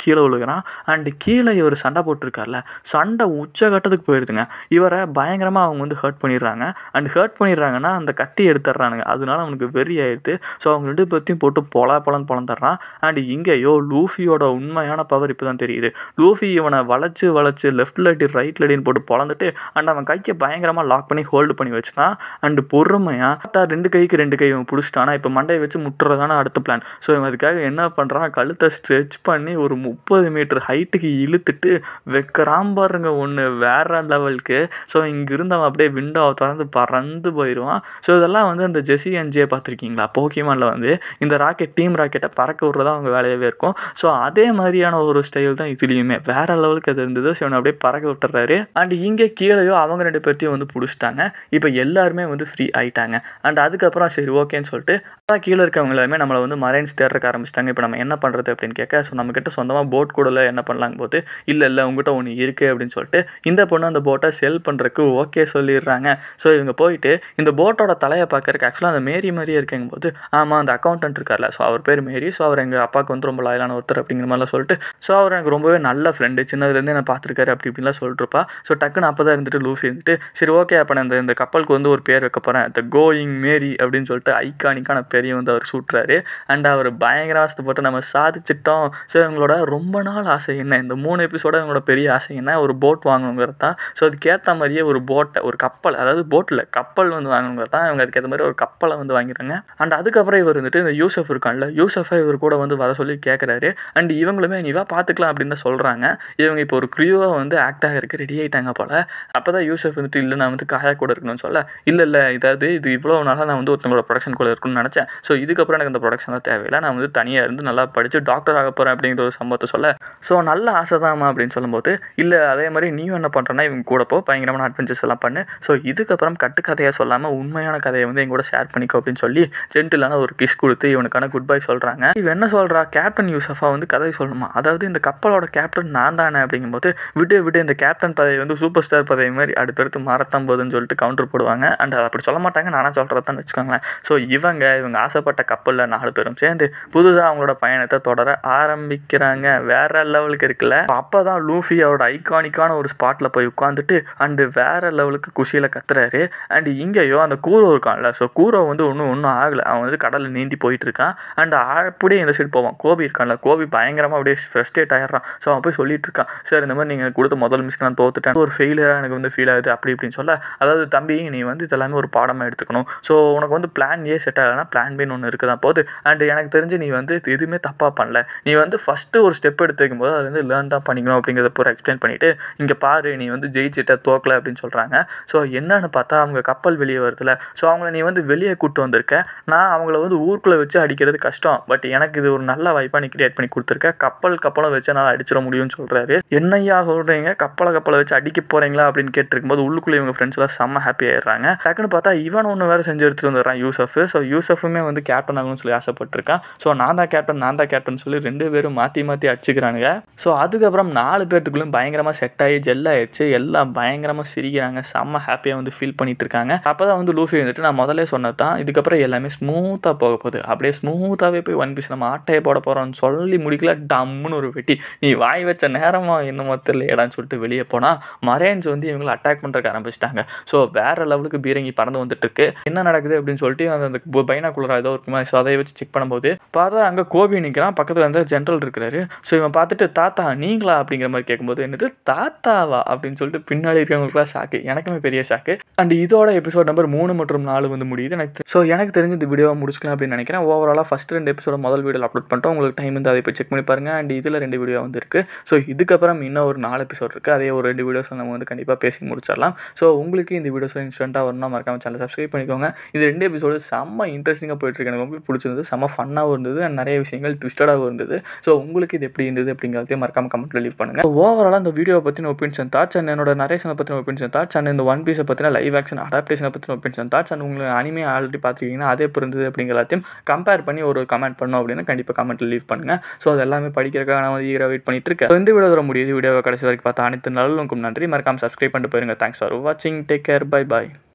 கீழே விழுகிறான். அண்டு கீழே இவர் சண்டை போட்டிருக்கார்ல, சண்டை உச்சகட்டத்துக்கு போயிடுதுங்க. இவரை பயங்கரமாக அவங்க வந்து ஹர்ட் பண்ணிடுறாங்க. அண்ட் ஹர்ட் பண்ணிடுறாங்கன்னா அந்த கத்தி எடுத்துடுறானுங்க. அதனால அவனுக்கு வெறி ஆயிடுது. ஸோ அவங்க ரெண்டு பேர்த்தையும் போட்டு பொல பொலன்னு பொழந்துடுறான். அண்ட் இங்கேயோ லூஃபியோட உண்மையான பவர் இப்போ தான் தெரியுது. லூஃபி இவனை வளைச்சு வளைச்சு லெஃப்ட் லடி ரைட் லடின்னு போட்டு பொழந்துட்டு அண்ட் அவன் கையை பயங்கரமாக லாக் பண்ணி ஹோல்டு பண்ணி வச்சுட்டான். அண்டு பொறுமையாக ரெண்டு கைக்கு ரெண்டு கை இவன் பிடிச்சிட்டானா இப்போ மண்டையை வச்சு முட்டுறதான அடுத்த பிளான். ஸோ இவன் அதுக்காக என்ன பண்ணுறான், கழுத்தை ஸ்ட்ரெச் பண்ணி ஒரு முப்பது மீட்டர் ஹைட்டுக்கு இழுத்துட்டு வைக்கிறான் பாருங்க ஒன்று வேற லெவலுக்கு. ஸோ இங்கிருந்து அவன் அப்படியே விண்டோவை திறந்து பறந்து போயிடுவான். ஸோ இதெல்லாம் வந்து அந்த ஜெஸி அண்ட் ஜே பார்த்துருக்கீங்களா, போக்கிமானில் வந்து இந்த ராக்கெட் டீம் ராக்கெட்டை பறக்க விட்றதா அவங்க வேலையாகவே இருக்கும். ஸோ அதே மாதிரியான ஒரு ஸ்டைல் தான் இதுலேயுமே வேற லெவலுக்கு அது இருந்தது. ஸோ இவனை அப்படியே பறக்க விட்டுறாரு. அண்ட் இங்கே கீழேயோ அவங்க ரெண்டு பேர்த்தையும் வந்து பிடிச்சிட்டாங்க. இப்போ எல்லாருமே வந்து ஃப்ரீ ஆகிட்டாங்க. அண்ட் அதுக்கப்புறம் சரி ஓகேன்னு சொல்லிட்டு அதான் கீழே இருக்கவங்க எல்லாருமே நம்மளை வந்து மரைன்ஸ் தேடுறக்க ஆரம்பிச்சிட்டாங்க. இப்போ நம்ம என்ன பண்ணுறது அப்படின்னு கேட்க, ஸோ நம்மக்கிட்ட சொந்தமாக போட் கூடல என்ன பண்ணலாங்க போது இல்லை இல்லை உங்கள்கிட்ட ஒன்று இருக்குது அப்படின்னு சொல்லிட்டு இந்த பொண்ணு அந்த போட்டை செல் பண்ணுறதுக்கு ஓகே சொல்லிடுறாங்க. ஸோ இவங்க போயிட்டு இந்த போட்டோட தலையை பார்க்கறக்கு ஆக்சுவலாக அந்த மேரி மாதிரியே இருக்குங்க போது ஆமாம் அந்த அக்கௌண்டன்ட் இருக்கார்ல, ஸோ அவர் பேர் மேரி. ஸோ அவர் எங்கள் அப்பாவுக்கு வந்து ரொம்ப லாயலான ஒருத்தர் அப்படிங்கிற மாதிரிலாம் சொல்லிட்டு ஸோ அவர் எனக்கு ரொம்பவே நல்ல ஃப்ரெண்டு, சின்னதுலேருந்தே நான் பார்த்துருக்காரு அப்படி இப்படின்லாம் சொல்லிட்டுருப்பா. ஸோ டக்குன்னு அப்போ தான் இருந்துட்டு லூஃபி இருந்துட்டு சரி ஓகே அப்போ நான் இந்த இந்த கப்பலுக்கு வந்து ஒரு பேர் வைக்க போகிறேன், த கோயிங் மேரி அப்படின்னு சொல்லிட்டு ஐகானிக்கான பெரிய வந்து அவர் சூட்டுறாரு. அண்ட் அவர் பயங்கர ஆசைப்பட்டு நம்ம சாதிச்சிட்டோம். ஸோ இவங்களோட ரொம்ப நாள் ஆசை என்ன, இந்த மூணு எபிசோட இவங்களோட பெரிய ஆசை என்ன, ஒரு போட் வாங்கணுங்கிறது தான். ஸோ அதுக்கேற்ற மாதிரியே ஒரு போட்டை ஒரு கப்பல், அதாவது போட்டில் கப்பல் வந்து வாங்கணுங்கிறது தான். இவங்க அதுக்கேற்ற மாதிரி ஒரு கப்பலை வந்து வாங்கிறாங்க. அண்ட் அதுக்கப்புறம் இவர் வந்துட்டு இந்த யூசப் இருக்கான்ல, யூசஃபை இவர் கூட வந்து வர சொல்லி கேட்குறாரு. அண்ட் இவங்களுமே நீவா பார்த்துக்கலாம் அப்படின்னு தான் சொல்கிறாங்க. இவங்க இப்போ ஒரு க்ரியூவாக வந்து ஆக்ட் ஆகிறதுக்கு ரெடி ஆகிட்டாங்க போல். அப்போ தான் யூசப் வந்துட்டு இல்லை நான் வந்து காயா கூட இருக்கணும்னு சொல்ல, இல்லை இல்லை இதாவது இது இவ்வளோ நாளாக நான் வந்து ஒருத்தவங்களோட ப்ரொடக்ஷன் கூட இருக்கணும்னு நினச்சேன். ஸோ இதுக்கப்புறம் எனக்கு இந்த ப்ரொடக்ஷன்லாம் தேவையில்லை, நான் வந்து தனியாக இருந்து நல்லா படித்து டாக்டர் ஆக போகிறேன் அப்படிங்கிற ஒரு சம்பவத்தை சொல்ல, ஸோ நல்ல ஆசை தான்மா அப்படின்னு சொல்லும்போது இல்லை அதே மாதிரி நீயும் என்ன பண்ணுறேன்னா இவங்க கூட போ, பயங்கரமான அட்வென்ச்சர்ஸ் எல்லாம் பண்ணு. ஸோ இதுக்கப்புறம் கட்டுக்கதையாக சொல்லாமல் உண்மையான கதையை வந்து எங்கூட ஷேர் பண்ணிக்கோ அப்படின்னு சொல்லி ஜென்டிலான ஒரு கிஸ் கொடுத்து இவனுக்கான குட் பை சொல்கிறாங்க. இவன் என்ன சொல்கிறா, கேப்டன் யூசஃபா வந்து கதை சொல்லணுமா, அதாவது இந்த கப்பலோட கேப்டன் நான் தானே அப்படிங்கும்போது விட்டு விட்டு இந்த கேப்டன் பதவி வந்து சூப்பர் ஸ்டார் பதவி மாதிரி அடுத்தடுத்து மாறத்தான் போகுதுன்னு சொல்லிட்டு கவுண்டர் போடுவாங்க. அண்ட் அதை அப்படி சொல்ல மாட்டாங்க, நானாக சொல்கிறதான்னு வச்சுக்கோங்களேன். ஸோ இவங்க இவங்க ஆசைப்பட்ட கப்பலில் நாலு பேரும் சேர்ந்து புதுதாக அவங்களோட பயணத்தை தொடர ஆரம்பிக்கிறாங்க. வேற லெவலுக்கு இருக்குல்ல. அப்போ தான் லூஃபி அவரோட ஐகானிக்கான ஒரு ஸ்பாட்டில் போய் உட்காந்துட்டு அண்டு வேற லெவலுக்கு குஷியில் கத்துறாரு. அண்ட் இங்கேயோ அந்த கூரோ இருக்கான்ல, ஸோ கூரோ வந்து ஒன்றும் ஒன்றும் ஆகலை, அவன் வந்து கடலில் நீந்தி போயிட்டு இருக்கான். அண்ட் அப்படியே இந்த சைடு போவான் கோபி இருக்கான்ல, கோபி பயங்கரமாக அப்படியே ஃப்ரஸ்ட்ரேட் ஆகிடுறான். ஸோ அவன் போய் சொல்லிட்டு இருக்கான், சார் இந்த மாதிரி நீங்கள் கொடுத்த முதல் மிஸ்க்கு நான் தோத்துட்டேன், ஒரு ஃபெயிலியராக எனக்கு வந்து ஃபீல் ஆகுது அப்படி இப்படின்னு சொல்ல, அதாவது தம்பி நீ வந்து இதெல்லாமே ஒரு பாடமாக எடுத்துக்கணும். ஸோ உனக்கு வந்து பிளான் ஏ செட் ஆகலைன்னா பிளான் பின்னு ஒன்று இருக்குது தான் போது. அண்ட் எனக்கு தெரிஞ்சு நீ வந்து எதுவுமே தப்பாக பண்ணல, நீ வந்து ஃபஸ்ட்டு ஒரு ஸ்டெப் எடுத்து வைக்கும்போது அது வந்து லேர்ன் தான் பண்ணிக்கணும் அப்படிங்கிறத பூரா எக்ஸ்பிளைன் பண்ணிவிட்டு இங்கே பாரு நீ வந்து ஜெயிச்சிட்ட தோக்கலை அப்படின்னு சொல்கிறாங்க. ஸோ என்னன்னு பார்த்தா அவங்க கப்பல் வெளியே வருதுல, ஸோ அவங்கள நீ வந்து வெளியே கூப்பிட்டு வந்திருக்க, நான் அவங்கள வந்து ஊருக்குள்ளே வச்சு அடிக்கிறது கஷ்டம், பட் எனக்கு இது ஒரு நல்ல வாய்ப்பாக நீ கிரியேட் பண்ணி கொடுத்துருக்க, கப்பல் கப்பலை வச்சு என்னால் அடிச்சிட முடியும்னு சொல்கிறாரு. என்னையா சொல்கிறீங்க, கப்பலை கப்பலை வச்சு அடிக்க போகிறீங்களா அப்படின்னு கேட்டிருக்கும்போது உள்ளுக்குள்ளே இவங்க ஃப்ரெண்ட்ஸ் எல்லாம் செம்ம ஹாப்பி ஆயிடுறாங்க. டக்குன்னு பார்த்தா இவன் ஒன்று வேறு செஞ்சு எடுத்துகிட்டு வந்துடுறான் யூசஃப். ஸோ யூசஃபுமே வந்து கேப்டன் ஆகணும்னு சொல்லி ஆசைப்பட்டிருக்கான். ஸோ நான் தான் கேப்டன் நான் தான் கேப்டன் சொல்லி ரெண்டு பேரும் மாற்றி மாற்றி அடிச்சுக்கிறானுங்க. ஸோ அதுக்கப்புறம் நாலு பேர்த்துக்குள்ளும் பயங்கரமாக செட் ஆகி ஜெல் ஆயிடுச்சு, எல்லாம் பயங்கரமாக சிரிக்கிறாங்க, செம்ம ஹாப்பியாக வந்து ஃபீல் பண்ணிட்டு இருக்காங்க. அப்போ தான் வந்து லூஃபி வந்துட்டு நான் முதல்ல சொன்னது தான் இதுக்கப்புறம் எல்லாமே ஸ்மூத்தாக போக போகுது, அப்படியே ஸ்மூத்தாகவே போய் ஒன் பீஸ் நம்ம ஆட்டையை போட போகிறோம்னு சொல்லி முடிக்கல, டம்முன்னு ஒரு வெட்டி, நீ வாய் வச்ச நேரமாக என்னமோ தெரியலடான்னு சொல்லிட்டு வெளியே போனால் மரைன்ஸ் வந்து இவங்களை அட்டாக் பண்ணுறதுக்கு ஆரம்பிச்சிட்டாங்க. ஸோ வேற லெவலுக்கு பீரங்கி பறந்து வந்துட்டு இருக்கு. என்ன நடக்குது அப்படின்னு சொல்லிட்டு அந்த பைனாக்குலராக ஏதோ இருக்குமா, ஸோ அதை வச்சு செக் பண்ணும்போது பார்த்தா அங்கே கோபி நிற்கிறான், பக்கத்தில் வந்து ஜென்ரல் இருக்கிறாரு. ஸோ இவன் பார்த்துட்டு தாத்தா நீங்களா அப்படிங்கிற மாதிரி கேட்கும்போது என்னது தாத்தாவா அப்படின்னு சொல்லிட்டு பின்னாடி இருக்கிறவங்களுக்குலாம் ஷாக்கு, எனக்குமே பெரிய ஷாக்கு. அண்ட் இதோட எபிசோட் நம்பர் மூணு மற்றும் நாலு வந்து முடியுது எனக்கு. ஸோ எனக்கு தெரிஞ்சு இந்த வீடியோவை முடிச்சுக்கலாம் அப்படின்னு நினைக்கிறேன். ஓவராலாக ஃபஸ்ட் ரெண்டு எபிசோட முதல் வீடியோ அப்லோட் பண்ணிட்டோம், உங்களுக்கு டைம் வந்து அதை போய் செக் பண்ணி பாருங்க. அண்ட் இதில் ரெண்டு வீடியோ வந்து இருக்குது. ஸோ இதுக்கப்புறம் இன்னும் ஒரு நாலு எபிசோட் இருக்குது, அதே ஒரு ரெண்டு வீடியோஸ் நம்ம வந்து கண்டிப்பாக பேசி முடிச்சிடலாம். ஸோ உங்களுக்கு இந்த வீடியோஸ் இன்ஸ்டன்ட்டாக வரணும் மறக்காம சேனல் சப்ஸ்கிரைப் பண்ணிக்கோங்க. இது ரெண்டு எபிசோடு செம்ம இன்ட்ரெஸ்டிங்காக போயிட்டு இருக்கு, எனக்கு ரொம்ப பிடிச்சிருந்தது, செம்ம ஃபன்னாகவும் இருந்தது, அண்ட் நிறைய விஷயங்கள் ட்விஸ்டடாகவும் இருந்தது. ஸோ உங்களுக்கு இது எப்படி இருந்தது அப்படிங்கிறதையும் மறக்காம கமெண்ட்ல லீவ் பண்ணுங்க. ஓவராலாக இந்த வீடியோ பற்றின ஒப்பீனியன்ஸ் அண்ட் தாட்ஸ், அண்ட் என்னோட நரேஷனை பற்றின ஒப்பீனியன்ஸ் அண்ட் தாட்ஸ், அண்ட் இந்த ஒன் பீஸை பற்றின லைவ் ஆக்ஷன் அடாப்டேஷனை பற்றின ஒப்பீனியன்ஸ் அண்ட் தாட்ஸ், அண்ட் உங்களுக்கு அனிமே ஆல்ரெடி பார்த்துருக்கீங்கன்னா அதே இருந்தது அப்படிங்கிற எல்லாத்தையும் கம்பேர் பண்ணி ஒரு கமெண்ட் பண்ணோம் அப்படின்னா கண்டிப்பாக கமெண்ட்டில் லீவ் பண்ணுங்க. ஸோ அது எல்லாமே படிக்கிறதுக்காக நான் வந்து ஈகராக வெயிட் பண்ணிட்டு இருக்கேன். இந்த வீடியோ வர முடியுது, வீடியோவை கடைசி வரைக்கும் பார்த்தா அனைத்து நல்லுக்கும் நன்றி, மறக்காம சப்ஸ்கிரைப் பண்ணிட்டு போயிருங்க. தேங்க்ஸ் ஃபார் வாட்சிங், டேக் கேர், பை பாய்.